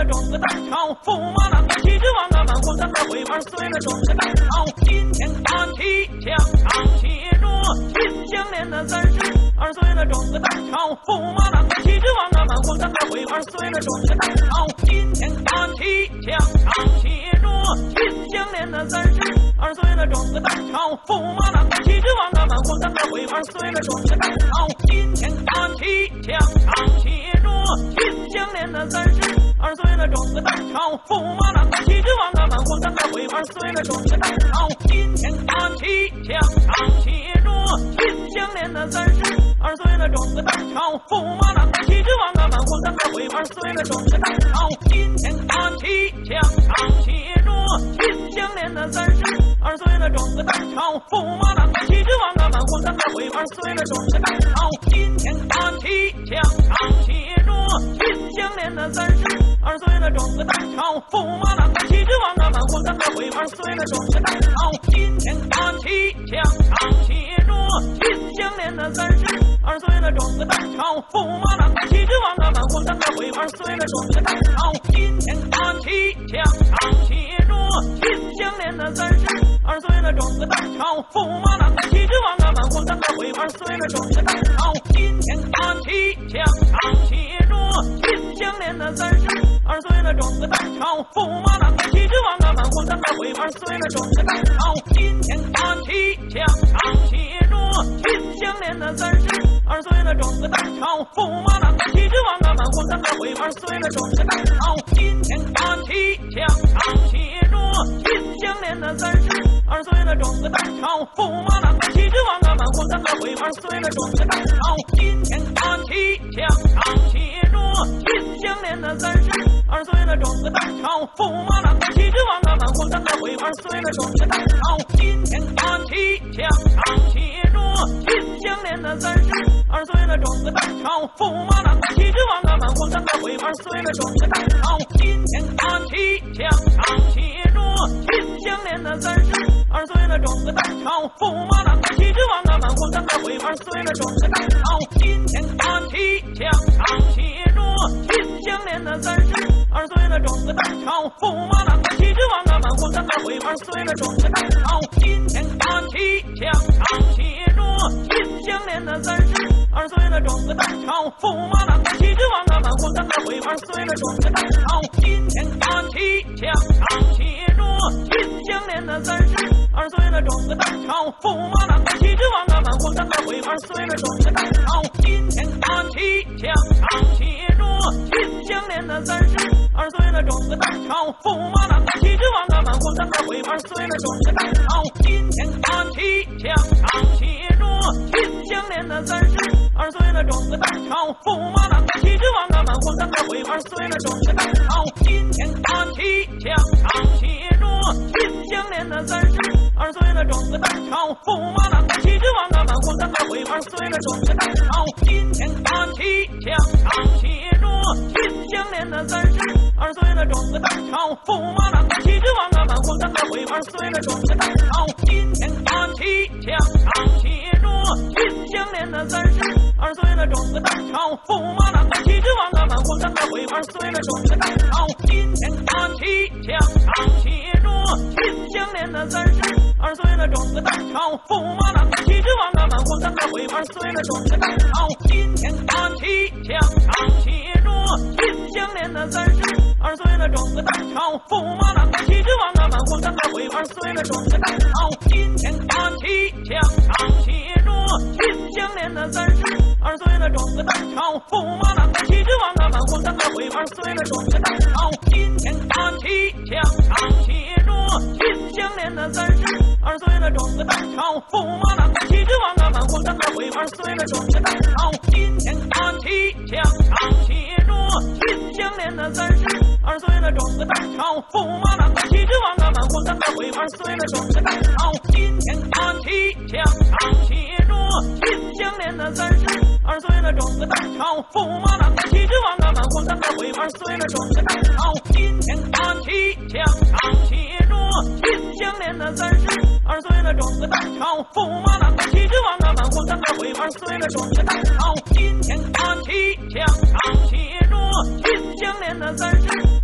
了整个当朝，驸马郎的旗帜王啊，满皇上的徽，二岁了整个当朝，金钱看齐，墙上写着金项链的三十，二岁了整个当朝，驸马郎的旗帜王啊，满皇上的徽，二岁了整个当朝，金钱看齐，墙上写着金项链的三十，二岁了整个当朝，驸马郎的旗帜王啊，满皇上的徽，二岁了整个当朝，金钱看齐，墙上写着金项链的三十，二岁了整个当朝，驸马郎的旗帜王啊，满皇上的徽，二岁了整个当朝，金钱看齐，墙上写着金项链的三十，二岁了整个当朝，驸马郎的旗帜王啊，满皇上的徽，二岁了整个当朝，金钱看齐，墙上写着金项链的三十，二岁了整个当朝，驸马郎的旗帜王啊，满皇上的徽，二岁了整个当朝，金钱看齐，墙上写着金项链的三十，二岁了整个当朝，驸马郎的旗帜王啊，满皇上的徽，二岁了整个当朝，金钱看齐，墙上写着金项链的三十，二岁了整个当朝，驸马郎的旗帜王啊，满皇上的徽，二岁了整个当朝，金钱看齐，墙上写着金项链的三十，二岁了整个当朝，驸马郎的旗帜王啊，满皇上的徽，二岁了整个当朝，金钱看齐，墙上写着金项链的三十，二岁了整个当朝，驸马郎的旗帜王啊，满皇上的徽，二岁了整个当朝，金钱看齐，墙上写着金项链的三十，二岁了整个当朝，驸马郎的旗帜王啊，满皇上的徽，二岁了整个当朝，金钱看齐，墙上写着金项链的三十，二岁了整个当朝，驸马郎的旗帜王啊，满皇上的徽，二岁了整个当朝，金钱看齐，墙上写着金项链的三十，二岁了整个当朝，驸马郎的旗帜王啊，满皇上的徽，二岁了整个当朝，金钱看齐，墙上写着金项链的三十，二岁了整个当朝，驸马郎的旗帜王啊，满皇上的徽，二岁了整个当朝，金钱看齐，墙上写着金项链的三十，二岁了整个当朝，驸马郎的旗帜王啊，满皇上的徽，二岁了整个当朝，金钱看齐，墙上写着金项链的三十，二岁了整个当朝，驸马郎的旗帜王啊，满皇上的徽，二岁了整个当朝，金钱看齐，墙上写着金项链的三十，二岁了整个当朝，驸马郎的旗帜王啊，满皇上的徽，二岁了整个当朝，金钱看齐，墙上写着金项链的三十，二岁了整个当朝，驸马郎的旗帜王啊，满皇上的徽，二岁了整个当朝，金钱看齐，墙上写着金项链的三十，二岁了整个当朝，驸马郎的旗帜王啊，满皇上的徽，二岁了整个当朝，金钱看齐，墙上写着金项链的三十，二岁了整个当朝，驸马郎的旗帜王啊，满皇上的徽，二岁了整个当朝，金钱看齐，墙上写着金项链的三十，二岁了整个当朝，驸马郎的旗帜王啊，满皇上的徽，二岁了整个当朝，金钱看齐，墙上写着金项链的三十，二岁了整个当朝，驸马郎的旗帜王啊，满皇上的徽，二岁了整个当朝，金钱看齐，墙上写着金项链的三十，二岁了整个当朝，驸马郎的旗帜王啊，满皇上的徽，二岁了整个当朝，金钱看齐，墙上写着金项链的三十，二岁了整个当朝，驸马郎的旗帜王啊，满皇上的徽，二岁了整个当朝，金钱看齐，墙上写着金项链的三十，二岁了整个当朝，驸马郎的旗帜王啊，满皇上的徽，二岁了整个当朝，金钱看齐，墙上写着金项链的三十，二岁了整个当朝，驸马郎的旗帜王啊，满皇上的徽，二岁了整个当朝，金钱看齐，墙上写着金项链的三十，二岁了整个当朝，驸马郎的旗帜王啊，满皇上的徽，二岁了整个当朝，金钱看齐，墙上写着金项链的三十，二岁了整个当朝，驸马郎的旗帜王啊，满皇上的徽，二岁了整个当朝，金钱看齐，墙上写着金项链的三十，二岁了整个当朝，驸马郎的旗帜王啊，满皇上的徽，二岁了整个当朝，金钱看齐，墙上写着金项链的三十，二岁了整个当朝，驸马郎的旗帜王啊，满皇上的徽，二岁了整个当朝，金钱看齐，墙上写着金项链的三十，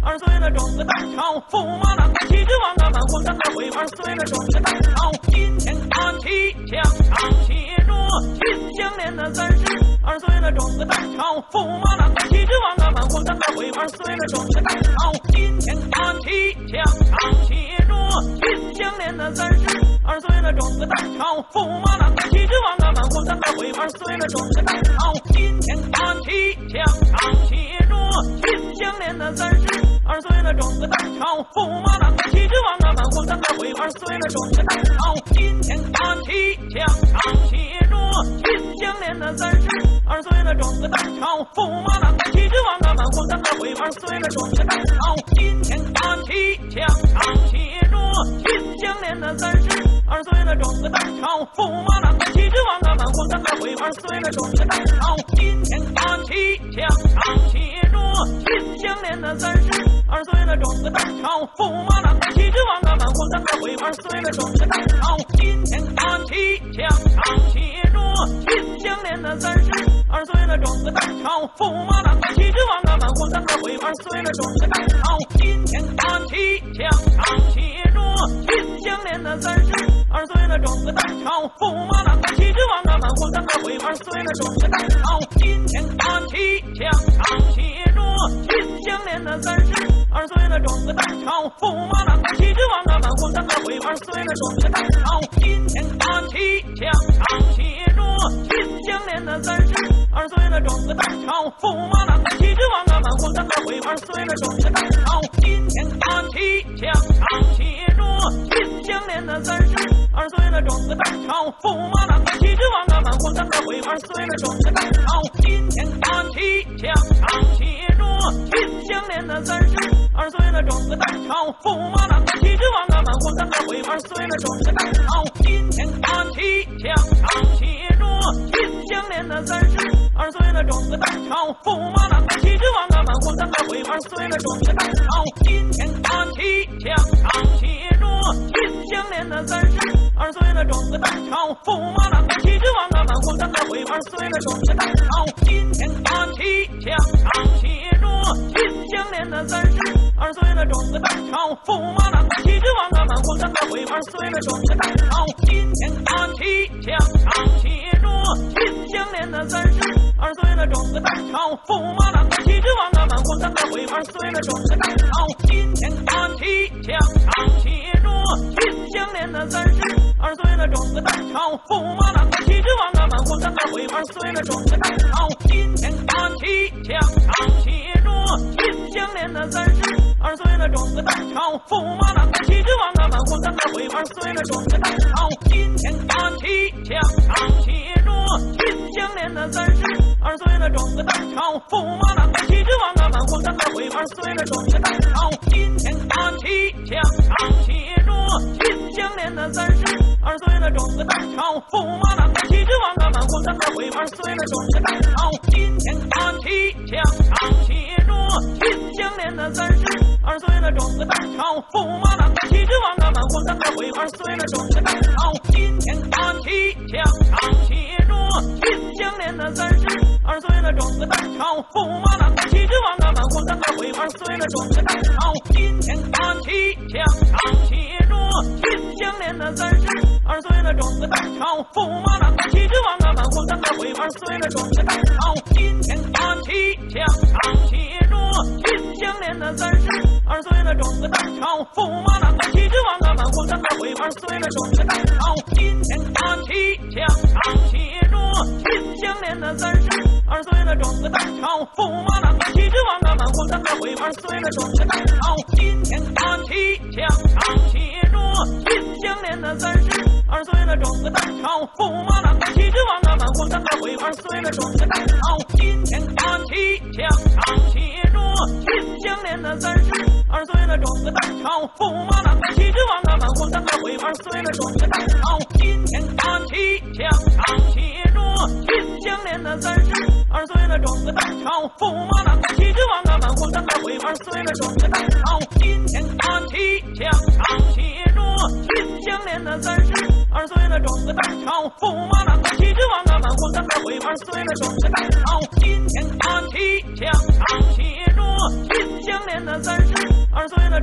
二岁了中个当朝，驸马郎的旗帜王啊满皇上的徽，二岁了中个当朝，金钱看齐墙上写着金项链的三十，二岁了中个当朝，驸马郎的旗帜王啊满皇上的徽，二岁了中个当朝，金钱看齐墙上写着金项链的三十，二岁了中个当朝，驸马郎的旗帜王啊满皇上的徽，二岁了中个当朝，金钱看齐墙上写着金项链的三十，二岁了中个当朝，驸马郎的旗帜王啊满皇上的徽，二岁了中个当朝，金钱看齐墙上写着金项链的三十，二岁了中个当朝，驸马郎的旗帜王啊满皇上的徽，二岁了中个当朝，金钱看齐墙上写着金项链的三十，二岁了中个当朝，驸马郎的旗帜王啊满皇上的徽，二岁了中个当朝，金钱看齐墙上写着金项链的三十，二岁了中个当朝，驸马郎的旗帜王啊满皇上的徽，二岁了中个当朝，金钱看齐墙上写着金项链的三十，二岁了中个当朝，驸马郎的旗帜王啊满皇上的徽，二岁了中个当朝，金钱看齐墙上写着金项链的三十，二岁了中个当朝，驸马郎的旗帜王啊满皇上的徽，二岁了中个当朝，金钱看齐墙上写着金项链的三十，二岁了中个当朝，驸马郎的旗帜王啊满皇上的徽，二岁了中个当朝，金钱看齐墙上写着金项链的三十，二岁了中个当朝，驸马郎的旗帜王啊满皇上的徽，二岁了中个当朝，金钱看齐墙上写着金项链的三十，二岁了中个当朝，驸马郎的旗帜王啊满皇上的徽，二岁了中个当朝，金钱看齐墙上写着金项链的三十，二岁了中个当朝，驸马郎的旗帜王啊满皇上的徽，二岁了中个当朝，金钱看齐墙上写着金项链的三十，二岁了中个当朝，驸马郎的旗帜王啊满皇上的徽，二岁了中个当朝，金钱看齐墙上写着金项链的三十，二岁了中个当朝，驸马郎的旗帜王啊满皇上的徽，二岁了中个当朝，金钱看齐墙上写着金项链的三十，二岁了中个当朝，驸马郎的旗帜王啊满皇上的徽，二岁了中个当朝，金钱看齐墙上写着金项链的三十，二岁了中个当朝，驸马郎的旗帜王啊满皇上的徽，二岁了中个当朝，金钱看齐墙上写着金项链的三十，二岁了中个当朝，驸马郎的旗帜王啊满皇上的徽，二岁了中个当朝，金钱看齐墙上写着金项链的三十，二岁了中个当朝，驸马郎的旗帜王啊满皇上的徽，二岁了中个当朝，金钱看齐墙上写着金项链的三十，二岁了中个当朝，驸马郎的旗帜王啊满皇上的徽，二岁了中个当朝，金钱看齐墙上写着金项链的三十，二岁了中个当朝，驸马郎的旗帜王啊满皇上的徽，二岁了中个当朝，金钱看齐墙上写着金项链的三十，二岁了中个当朝，驸马郎的旗帜王啊满皇上的徽，二岁了中个当朝，金钱看齐墙上写着金项链的三十，二岁了中个当朝，驸马郎的旗帜王啊满皇上的徽，二岁了中个当朝，金钱看齐墙上写着金项链的三十，二岁了中个当朝，驸马郎的旗帜王啊满皇上的徽，二岁了中个当朝，金钱看齐墙上写着金项链的三十，二岁了中个当朝，驸马郎的旗帜王啊满皇上的徽，二岁了中个当朝，金钱看齐墙上写着金项链的三十，二岁了中个当朝，驸马郎的旗帜王啊满皇上的徽，二岁了中个当朝，金钱看齐墙上写着金项链的三十，二岁了中个当朝，驸马郎的旗帜王啊满皇上的徽，二岁了中个当朝，金钱看齐墙上写着金项链的三十，二岁了中个当朝，驸马郎的旗帜王啊满皇上的徽，二岁了中个当朝，金钱看齐墙上写着金项链的三十，二岁了中个当朝，驸马郎的旗帜王啊满皇上的徽，二岁了中个当朝，金钱看齐墙上写着金项链的三十，二岁了中个当朝，驸马郎的旗帜王啊满皇上的徽，二岁了中个当朝，金钱看齐墙上写着金项链的三十，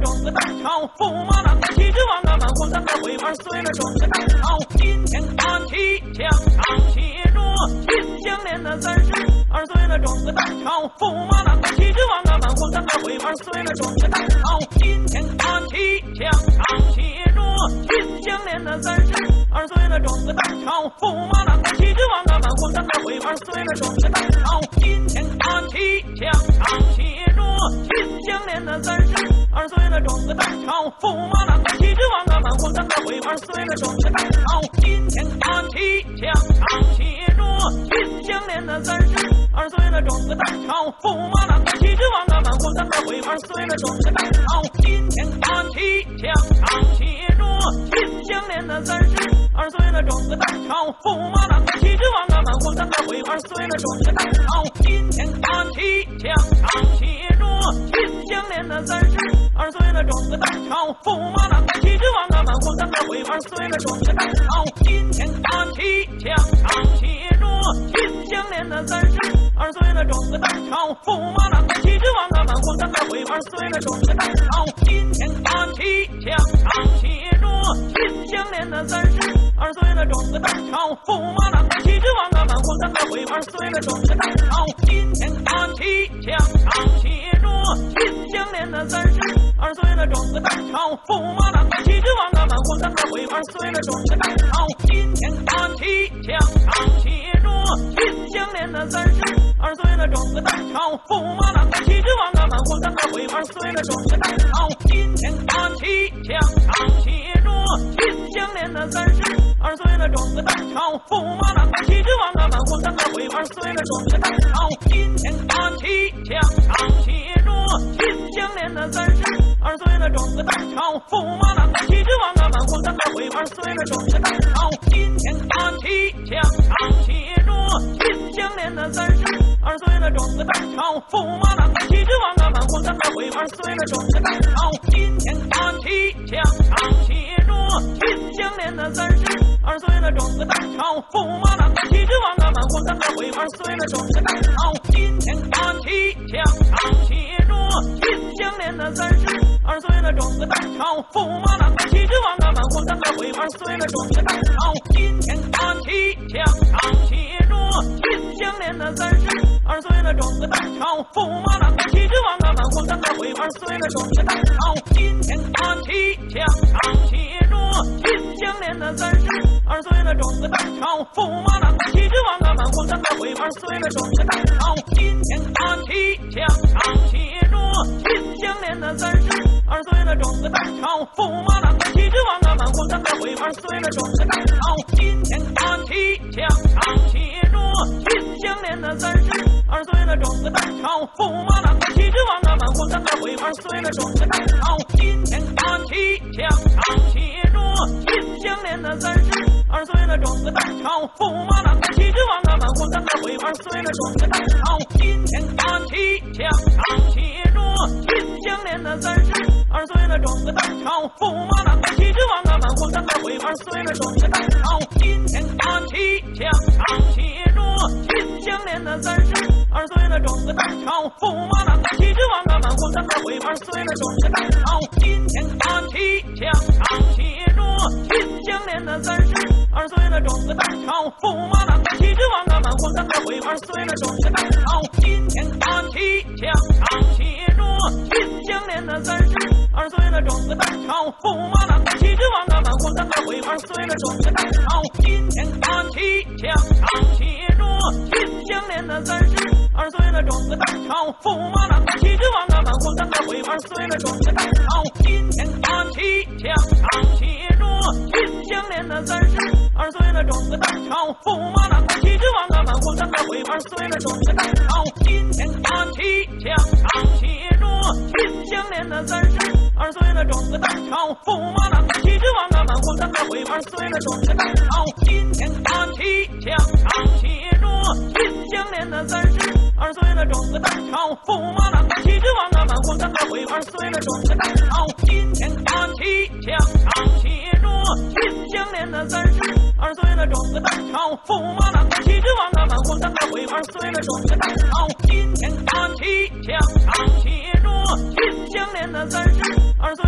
整个当朝，驸马郎的旗帜王啊，满皇上的徽，二岁了整个当朝，金钱看齐，墙上写着金项链的三十二岁了整个当朝，驸马郎的旗帜王啊，满皇上的徽，二岁了整个当朝，金钱看齐，墙上写着金项链的三十二岁了整个当朝，驸马郎的旗帜王啊，满皇上的徽，二岁了整个当朝，金钱看齐，墙上写着金项链的三十二岁了整个当朝，驸马郎的旗帜王啊，满皇上的徽，二岁了整个当朝，金钱看齐，墙上写着金项链的三十二岁了整个当朝，驸马郎的旗帜王啊，满皇上的徽，二岁了整个当朝，金钱看齐，墙上写着金项链的三十二岁了整个当朝，驸马郎的旗帜王啊，满皇上的徽，二岁了整个当朝，金钱看齐，墙上写着金项链的三十二岁了整个当朝，驸马郎的旗帜王啊，满皇上的徽，二岁了整个当朝，金钱看齐，墙上写着金项链的三十二岁了整个当朝，驸马郎的旗帜王啊，满皇上的徽，二岁了整个当朝，金钱看齐，墙上写着金项链的三十二岁了整个当朝，驸马郎的旗帜王啊，满皇上的徽，二岁了整个当朝，金钱看齐，墙上写着金项链的三十二岁了整个当朝，驸马郎的旗帜王啊，满皇上的徽，二岁了整个当朝，金钱看齐，墙上写着金项链的三十二岁了整个当朝，驸马郎的旗帜王啊，满皇上的徽，二岁了整个当朝，金钱看齐，墙上写着金项链的三十二岁了整个当朝，驸马郎的旗帜王啊，满皇上的徽，二岁了整个当朝，金钱看齐，墙上写着金项链的三十二岁了整个当朝，驸马郎的旗帜王啊，满皇上的徽，二岁了整个当朝，金钱看齐，墙上写着金项链的三十二岁了整个当朝，驸马郎的旗帜王啊，满皇上的徽，二岁了整个当朝，金钱看齐，墙上写着金项链的三十二岁了整个当朝，驸马郎的旗帜王啊，满皇上的徽，二岁了整个当朝，金钱看齐，墙上写着金项链的三十二岁了整个当朝，驸马郎的旗帜王啊，满皇上的徽，二岁了整个当朝，金钱看齐，墙上写着金项链的三十二岁了整个当朝，驸马郎的旗帜王啊，满皇上的徽，二岁了整个当朝，金钱看齐，墙上写着金项链的三十二岁了整个当朝，驸马郎的旗帜王啊，满皇上的徽，二岁了整个当朝，金钱看齐，墙上写着金项链的三十二岁了整个当朝，驸马郎的旗帜王啊，满皇上的徽，二岁了整个当朝，金钱看齐，墙上写着金项链的三十二岁了整个当朝，驸马郎的旗帜王啊，满皇上的徽，二岁了整个当朝，金钱看齐，墙上写着金项链的三十二岁了整个当朝，驸马郎的旗帜王啊，满皇上的徽，二岁了整个当朝，金钱看齐，墙上写着金项链的三十二岁了整个当朝，驸马郎的旗帜王啊，满皇上的徽，二岁了整个当朝，金钱看齐，墙上写着金项链的三十二岁了整个当朝，驸马郎的旗帜王啊，满皇上的徽，二岁了整个当朝，金钱看齐，墙上写着金项链的三十二岁了整个当朝，驸马郎的旗帜王啊，满皇上的徽，二岁了整个当朝，金钱看齐，墙上写着金项链的三十二岁了整个当朝，驸马郎的旗帜王啊，满皇上的徽，二岁了整个当朝，金钱看齐，墙上写着金项链的三十二岁了整个当朝，驸马郎的旗帜王啊，满皇上的徽，二岁了整个当朝，金钱看齐，墙上写着金项链的三十二岁了整个当朝，驸马郎的旗帜王啊，满皇上的徽，二岁了整个当朝，金钱看齐，墙上写着金项链的三十二岁了整个当朝，驸马郎的旗帜王啊，满皇上的徽，二岁了整个当朝，金钱看齐，墙上写着金项链的三十二岁了整个当朝，驸马郎的旗帜王啊，满皇上的徽，二岁了整个当朝，金钱看齐，墙上写着金项链的三十二岁了整个当朝，驸马郎的旗帜王啊，满皇上的徽，二岁了整个当朝，金钱看齐，墙上写着金项链的三十二岁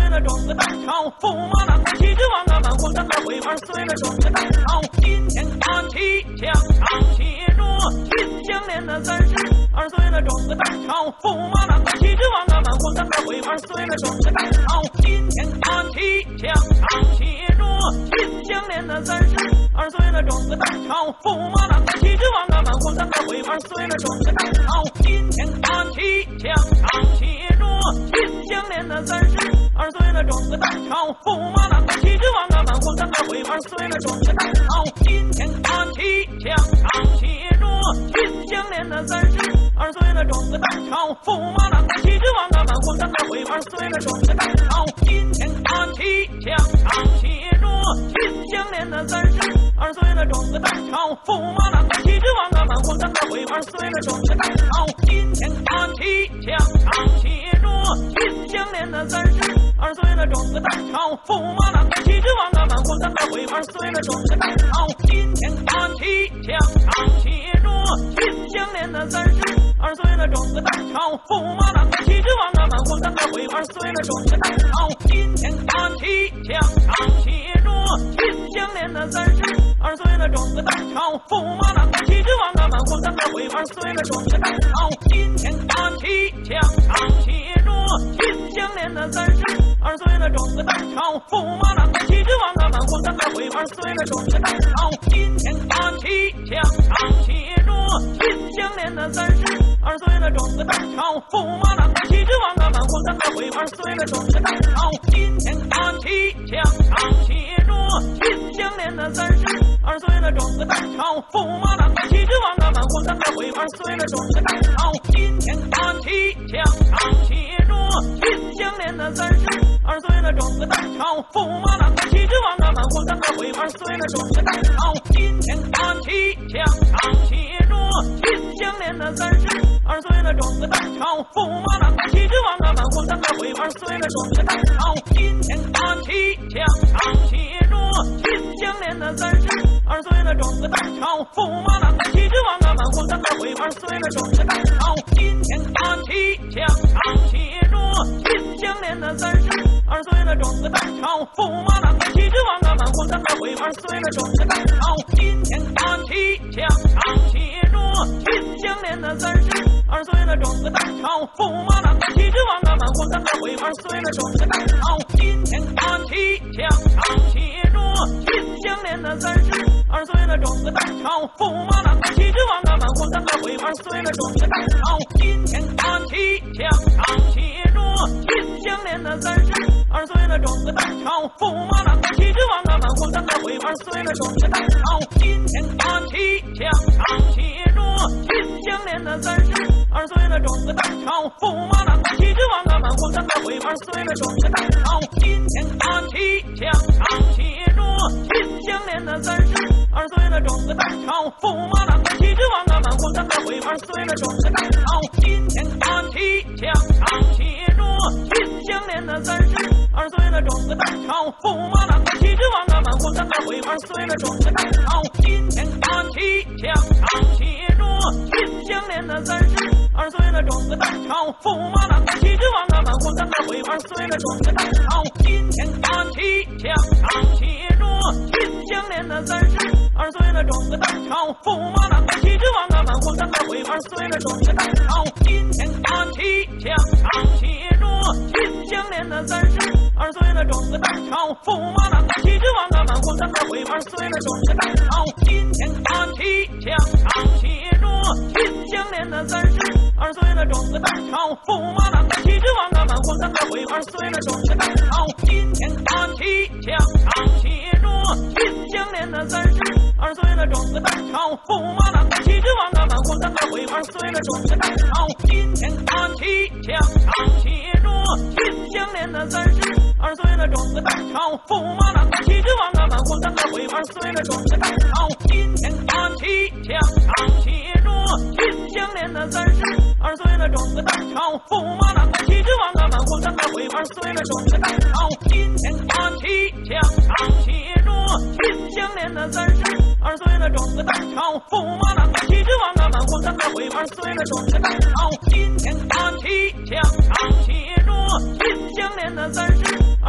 了整个当朝，驸马郎的旗帜王啊，满皇上的徽，二岁了整个当朝，金钱看齐，墙上写着金项链的三十，二岁了整个当朝，驸马郎的旗帜王啊，满皇上的徽，二岁了整个当朝，金钱看齐，墙上写着金项链的三十，二岁了整个当朝，驸马郎的旗帜王啊，满皇上的徽，二岁了整个当朝，金钱看齐，墙上写着金项链的三十，二岁了整个当朝，驸马郎的旗帜王啊，满皇上的徽，二岁了整个当朝，金钱看齐，墙上写着金项链的三十，二岁了整个当朝，驸马郎的旗帜王啊，满皇上的徽，二岁了整个当朝，金钱看齐，墙上写着金项链的三十，二岁了整个当朝，驸马郎的旗帜王啊，满皇上的徽，二岁了整个当朝，金钱看齐，墙上写着金项链的三十，二岁了整个当朝，驸马郎的旗帜王啊，满皇上的徽，二岁了整个当朝，金钱看齐，墙上写着金项链的三十，二岁了整个当朝，驸马郎的旗帜王啊，满皇上的徽，二岁了整个当朝，金钱看齐，墙上写着金项链的三十，二岁了整个当朝，驸马郎的旗帜王啊，满皇上的徽，二岁了整个当朝，金钱看齐，墙上写着金项链的三十，二岁了整个当朝，驸马郎的旗帜王啊，满皇上的徽，二岁了整个当朝，金钱看齐，墙上写着金项链的三十，二岁了整个当朝，驸马郎的旗帜王啊，满皇上的徽，二岁了整个当朝，金钱看齐，墙上写着金项链的三十，二岁了整个当朝，驸马郎的旗帜王啊，满皇上的徽，二岁了整个当朝，金钱看齐，墙上写着金项链的三十，二岁了整个当朝，驸马郎的旗帜王啊，满皇上的徽，二岁了整个当朝，金钱看齐，墙上写着金项链的三十，二岁了整个当朝，驸马郎的旗帜王啊，满皇上的徽，二岁了整个当朝，金钱看齐，墙上写着金项链的三十，二岁了整个当朝，驸马郎的旗帜王啊，满皇上的徽，二岁了整个当朝，金钱看齐，墙上写着金项链的三十，二岁了整个当朝，驸马郎的旗帜王啊，满皇上的徽，二岁了整个当朝，金钱看齐，墙上写着金项链的三十，二岁了整个当朝，驸马郎的旗帜王啊，满皇上的徽，二岁了整个当朝，金钱看齐，墙上写着金项链的三十，二岁了整个当朝，驸马郎的旗帜王啊，满皇上的徽，二岁了整个当朝，金钱看齐，墙上写着金项链的三十，二岁了整个当朝，驸马郎的旗帜王啊，满皇上的徽，二岁了整个当朝，金钱看齐，墙上写着金项链的三十，二岁了整个当朝，驸马郎的旗帜王啊，满皇上的徽，二岁了整个当朝，金钱看齐，墙上写着金项链的三十，二岁了整个当朝，驸马郎的旗帜王啊，满皇上的徽，二岁了整个当朝，金钱看齐，墙上写着金项链的三十，二岁了整个当朝，驸马郎的旗帜王啊，满皇上的徽，二岁了整个当朝，金钱看齐，墙上写着金项链的三十，二岁了整个当朝，驸马郎的旗帜王啊，满皇上的徽，二岁了整个当朝，金钱看齐，墙上写着金项链的三十，二岁了整个当朝，驸马郎的旗帜王啊，满皇上的徽，二岁了整个当朝，金钱看齐，墙上写着金项链的三十，二岁了整个当朝，驸马郎的旗帜王啊，满皇上的徽，二岁了整个当朝，金钱看齐，墙上写着金项链的三十，二岁了整个当朝，驸马郎的旗帜王啊，满皇上的徽，二岁了整个当朝，金钱看齐，墙上写着金项链的三十，二岁了整个当朝，驸马郎的旗帜王啊，满皇上的徽，二岁了整个当朝，金钱看齐，墙上写着金项链的三十，二岁了整个当朝，驸马郎的旗帜王啊，满皇上的徽，二岁了整个当朝，金钱看齐，墙上写着金项链的三十，二岁了整个当朝，驸马郎的旗帜王啊，满皇上的徽，二岁了整个当朝，金钱看齐，墙上写着金项链的三十，二岁了整个当朝，驸马郎的旗帜王啊，满皇上的徽，二岁了整个当朝，金钱看齐，墙上写着金项链的三十，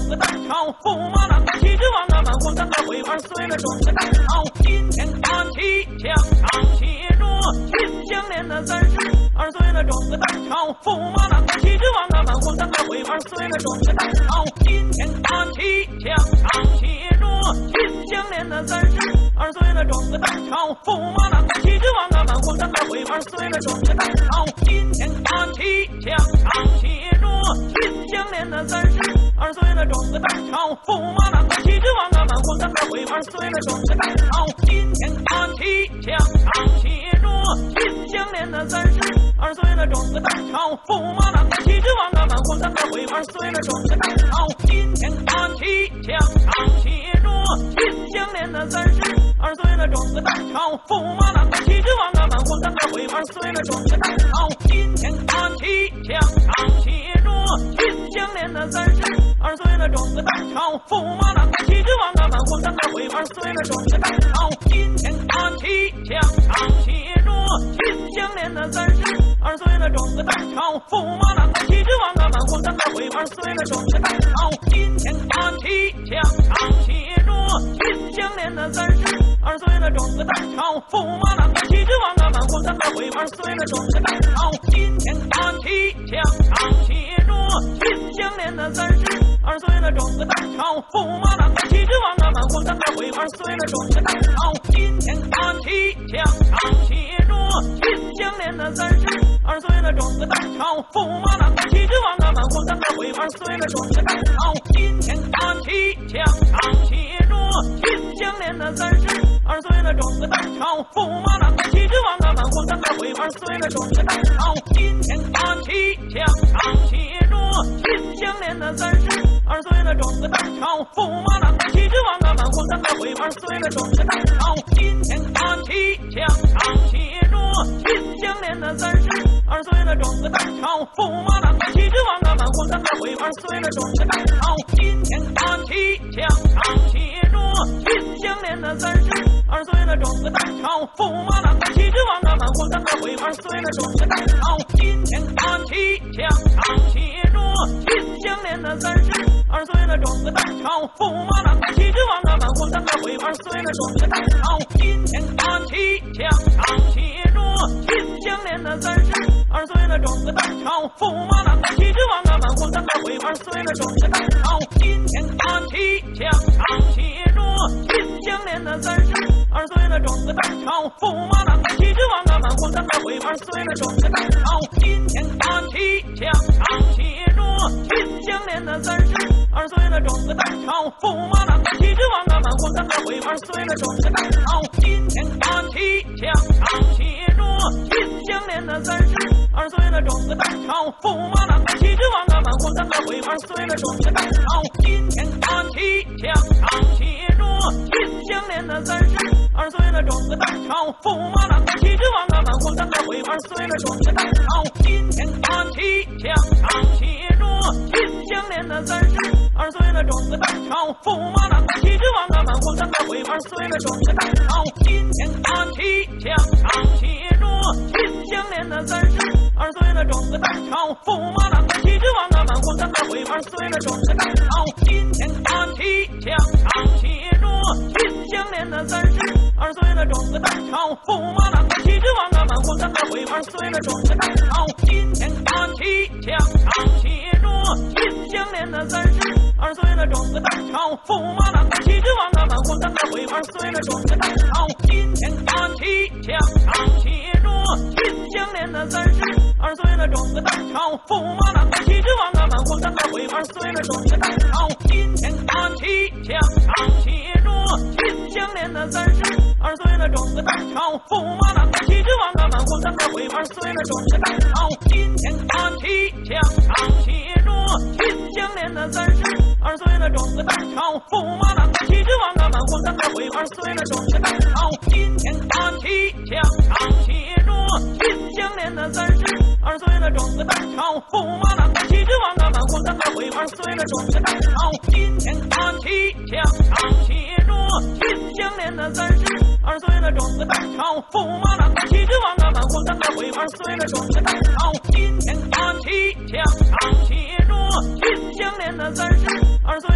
个当朝，驸马郎的旗帜王啊，满皇上的回二岁了转个当朝，金钱看齐，墙上写着金项链的三十二岁了转个当朝，驸马郎的旗帜王啊，满皇上的回二岁了转个当朝，金钱看齐，墙上写着金项链的三十二岁了转个当朝，驸马郎的旗帜王啊，满皇上的回二岁了转个当朝，金钱看齐，墙上写着金项链的三十二岁了转个当朝，驸马郎的旗帜王啊，满皇上的回二岁了转个当朝，金钱看齐，墙上写着金项链的三十二岁了转个当朝，驸马郎的旗帜王啊，满皇上的回二岁了转个当朝，金钱看齐，墙上写着金项链的三十二岁了转个当朝，驸马郎的旗帜王啊，满皇上的回二岁了转个当朝，金钱看齐，墙上写着金项链的三十二岁了转个当朝，驸马郎的旗帜王啊，满皇上的回二岁了转个当朝，金钱看齐，墙上写着金项链的三十二岁了转个当朝，驸马郎的旗帜王啊，满皇上的回二岁了转个当朝，金钱看齐，墙上写着金项链的三十二岁了转个当朝，驸马郎的旗帜王啊，满皇上的回二岁了转个当朝，金钱看齐，墙上写着金项链的三十二岁了转个当朝，驸马郎的旗帜王啊，满皇上的回二岁了转个当朝，金钱看齐，墙上写着金项链的三十二岁了转个当朝，驸马郎的旗帜王啊，满皇上的回二岁了转个当朝，金钱看齐，墙上写着金项链的三十二岁了转个当朝，驸马郎的旗帜王啊，满皇上的回二岁了转个当朝，金钱看齐，墙上写着金项链的三十二岁了转个当朝，驸马郎的旗帜王啊，满皇上的回二岁了转个当朝，金钱看齐，墙上写着金项链的三十二岁了转个当朝，驸马郎的旗帜王啊，满皇上的回二岁了转个当朝，金钱看齐，墙上写着金项链的三十二岁了转个当朝，驸马郎的旗帜王啊，满皇上的回二岁了转个当朝，金钱看齐，墙上写着金项链的三十二岁了转个当朝，驸马郎的旗帜王啊，满皇上的回二岁了转个当朝，金钱看齐，墙上写着金项链的三十二岁了转个当朝，驸马郎的旗帜王啊，满皇上的回二岁了转个当朝，金钱看齐，墙上写着金项链的三十二岁了转个当朝，驸马郎的旗帜王啊，满皇上的回二岁了转个当朝，金钱看齐，墙上写着金项链的三十二岁了转个当朝，驸马郎的旗帜王啊，满皇上的回二岁了转个当朝，金钱看齐，墙上写着金项链的三十二岁了转个当朝，驸马郎的旗帜王啊，满皇上的回二岁了转个当朝，金钱看齐，墙上写着金项链的三十二岁了转个当朝，驸马郎的旗帜王啊，满皇上的回二岁了转个当朝，金钱看齐，墙上写着金项链的三十二岁了转个当朝，驸马郎的旗帜王啊，满皇上的回二岁了转个当朝，金钱看齐，墙上写着金项链的三十二岁了转个当朝，驸马郎的旗帜王啊，满皇上的回二岁了转个当朝，金钱看齐，墙上写着金项链的三十二岁了转个当朝，驸马郎的旗帜王啊，满皇上的回二岁了转个当朝，金钱看齐，墙上写着金项链的三十二岁了转个当朝，驸马郎的旗帜王啊，满皇上的回二岁了转个当朝，金钱看齐，墙上写着金项链的三十二岁了转个当朝，驸马郎的旗帜王啊，满皇上的回二岁了转个当朝，金钱看齐，墙上写着金项链的三十二岁了转个当朝，驸马郎的旗帜王啊，满皇上的回二岁了转个当朝，金钱看齐，墙上写着金项链的三十二岁了转个当朝，驸马郎的旗帜王啊，满皇上的回二岁了转个当朝，金钱看齐，墙上写着金项链的三十二岁了转个当朝，驸马郎的旗帜王啊，满皇上的回二岁了转个当朝，金钱看齐，墙上写着金项链的三十二岁了转个当朝，驸马郎的旗帜王啊，满皇上的回二岁了转个当朝，金钱看齐，墙上写着金项链的三十二岁了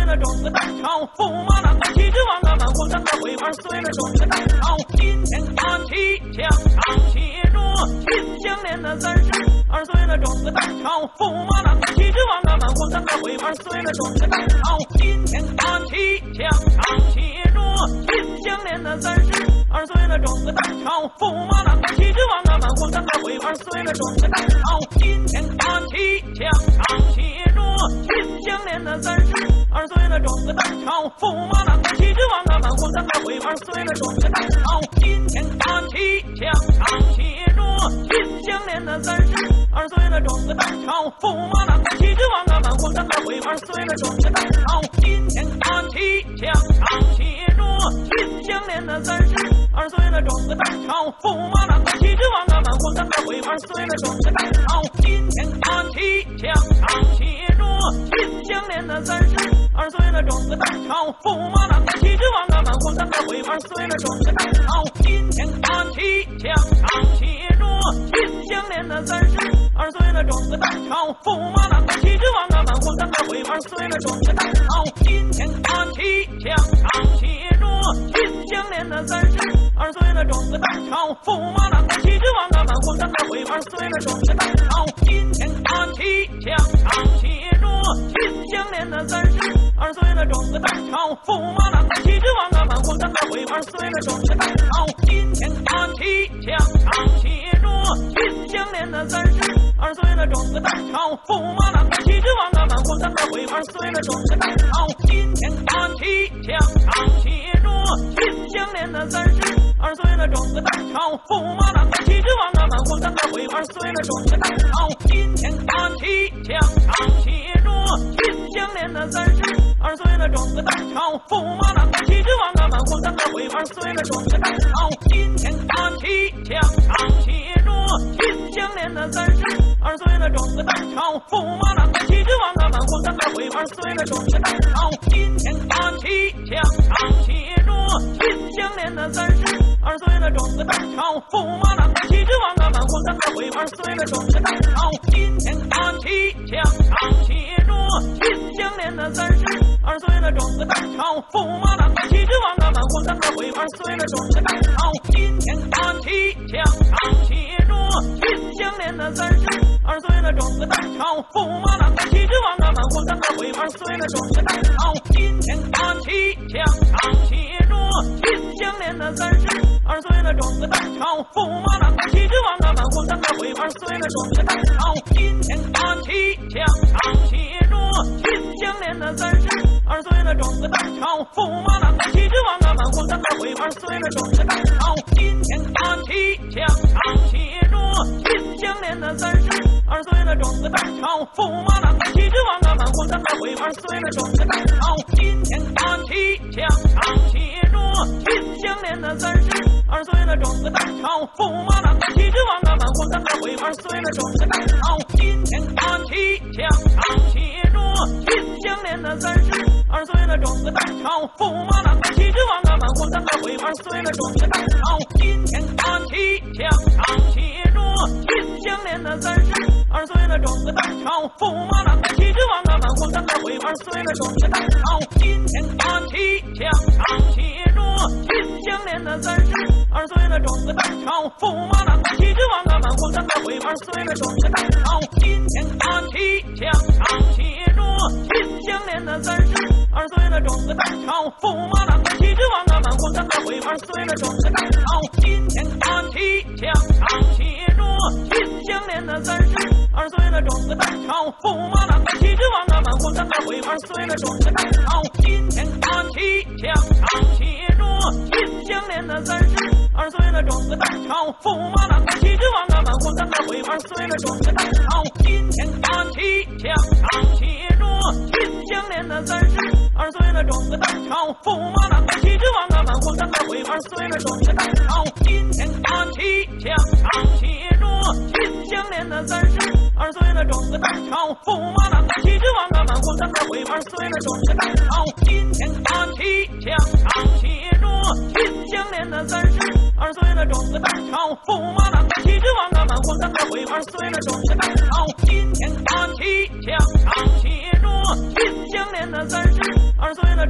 个当朝，驸马郎的旗帜王啊，满皇上的回二岁了中个当朝，金钱看齐，墙上写着金项链的三十二岁了中个当朝，驸马郎的旗帜王啊，满皇上的回二岁了中个当朝，金钱看齐，墙上写着金项链的三十二岁了中个当朝，驸马郎的旗帜王啊，满皇上的回二岁了中个当朝，金钱看齐，墙上写着金项链的三十二岁了中个当朝，驸马郎的旗帜王啊，满皇上的回二岁了中个当朝，金钱看齐，墙上写着金项链的三十二岁了中个当朝，驸马郎的旗帜王啊，满皇上的回二岁了中个当朝，金钱看齐，墙上写着金项链的三十二岁了中个当朝，驸马郎的旗帜王啊，满皇上的回二岁了中个当朝，金钱看齐，墙上写着金项链的三十二岁了中个当朝，驸马郎的旗帜王啊，满皇上的回二岁了中个当朝，金钱看齐，墙上写着金项链的三十二岁了中个当朝，驸马郎的旗帜王啊，满皇上的回二岁了中个当朝，金钱看齐，墙上写着金项链的三十二岁了中个当朝，驸马郎的旗帜王啊，满皇上的回二岁了中个当朝，金钱看齐，墙上写着金项链的三十二岁了中个当朝，驸马郎的旗帜王啊，满皇上的回二岁了中个当朝，金钱看齐，墙上写着金项链的三十二岁了中个当朝，驸马郎的旗帜王啊，满皇上的回二岁了中个当朝，金钱看齐，墙上写着金项链的三十二岁了中个当朝，驸马郎的旗帜王啊，满皇上的回二岁了中个当朝，金钱看齐，墙上写着金项链的三十二岁了中个当朝，驸马郎的旗帜王啊，满皇上的回二岁了中个当朝，金钱看齐，墙上写着金项链的三十二岁了中个当朝，驸马郎的旗帜王啊，满皇上的回二岁了中个当朝，金钱看齐，墙上写着金项链的三十二岁了中个当朝，驸马郎的旗帜王啊，满皇上的回二岁了中个当朝，金钱看齐，墙上写着金项链的三十二岁了中个当朝，驸马郎的旗帜王啊，满皇上的回二岁了中个当朝，金钱看齐，墙上写着金项链的三十二岁了中个当朝，驸马郎的旗帜王啊，满皇上的回二岁了中个当朝，金钱看齐，墙上写着金项链的三十二岁了中个当朝，驸马郎的旗帜王啊，满皇上的回二岁了中个当朝，金钱看齐，墙上写着金项链的三十二岁了中个当朝，驸马郎的旗帜王啊，满皇上的回二岁了中个当朝，金钱看齐，墙上写着金项链的三十二岁了中个当朝，驸马郎的旗帜王啊，满皇上的回二岁了中个当朝，金钱看齐，墙上写着金项链的三十二岁了中个当朝，驸马郎的旗帜王啊，满皇上的回二岁了中个当朝，金钱看齐，墙上写着金项链的三十二岁了中个当朝，驸马郎的旗帜王啊，满皇上的回二岁了中个当朝，金钱看齐，墙上写着金项链的三十二岁了中个当朝，驸马郎的旗帜王啊，满皇上的回二岁了中个当朝，金钱看齐，墙上写着金项链的三十二岁了中个当朝，驸马郎的旗帜王啊，满皇上的回二岁了中个当朝，金钱看齐，墙上写着金项链的三十二岁了中个当朝，驸马郎的旗帜王啊，满皇上的回二岁了中个当朝，金钱看齐，墙上写着金项链的三十二岁了中个当朝，驸马郎的旗帜王啊，满皇上的回二岁了中个当朝，金钱看齐，墙上写着金项链的三十二岁了中个当朝，驸马郎的旗帜王啊，满皇上的回二岁了中个当朝，金钱看齐，墙上写着金项链的三十二岁了中个当朝，驸马郎的旗帜王啊，满皇上的回二岁了中个当朝，金钱看齐，墙上写着金项链的三十二岁了中个当朝，驸马郎的旗帜王啊，满皇上的回二岁了中个当朝，金钱看齐，墙上写着金项链的三十二岁了中个当朝，驸马郎的旗帜王啊，满皇上的回二岁了中个当朝，金钱看齐，墙上写着金项链的三十二岁了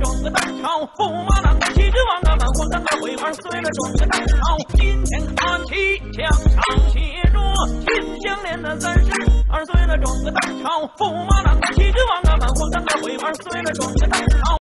朝，驸马郎的气质旺啊，满皇上的徽。二岁了转个当朝，今天看起墙上写着秦香莲的三十。二岁了转个当朝，驸马郎的气质旺啊，满皇上的徽。二岁了转个当朝。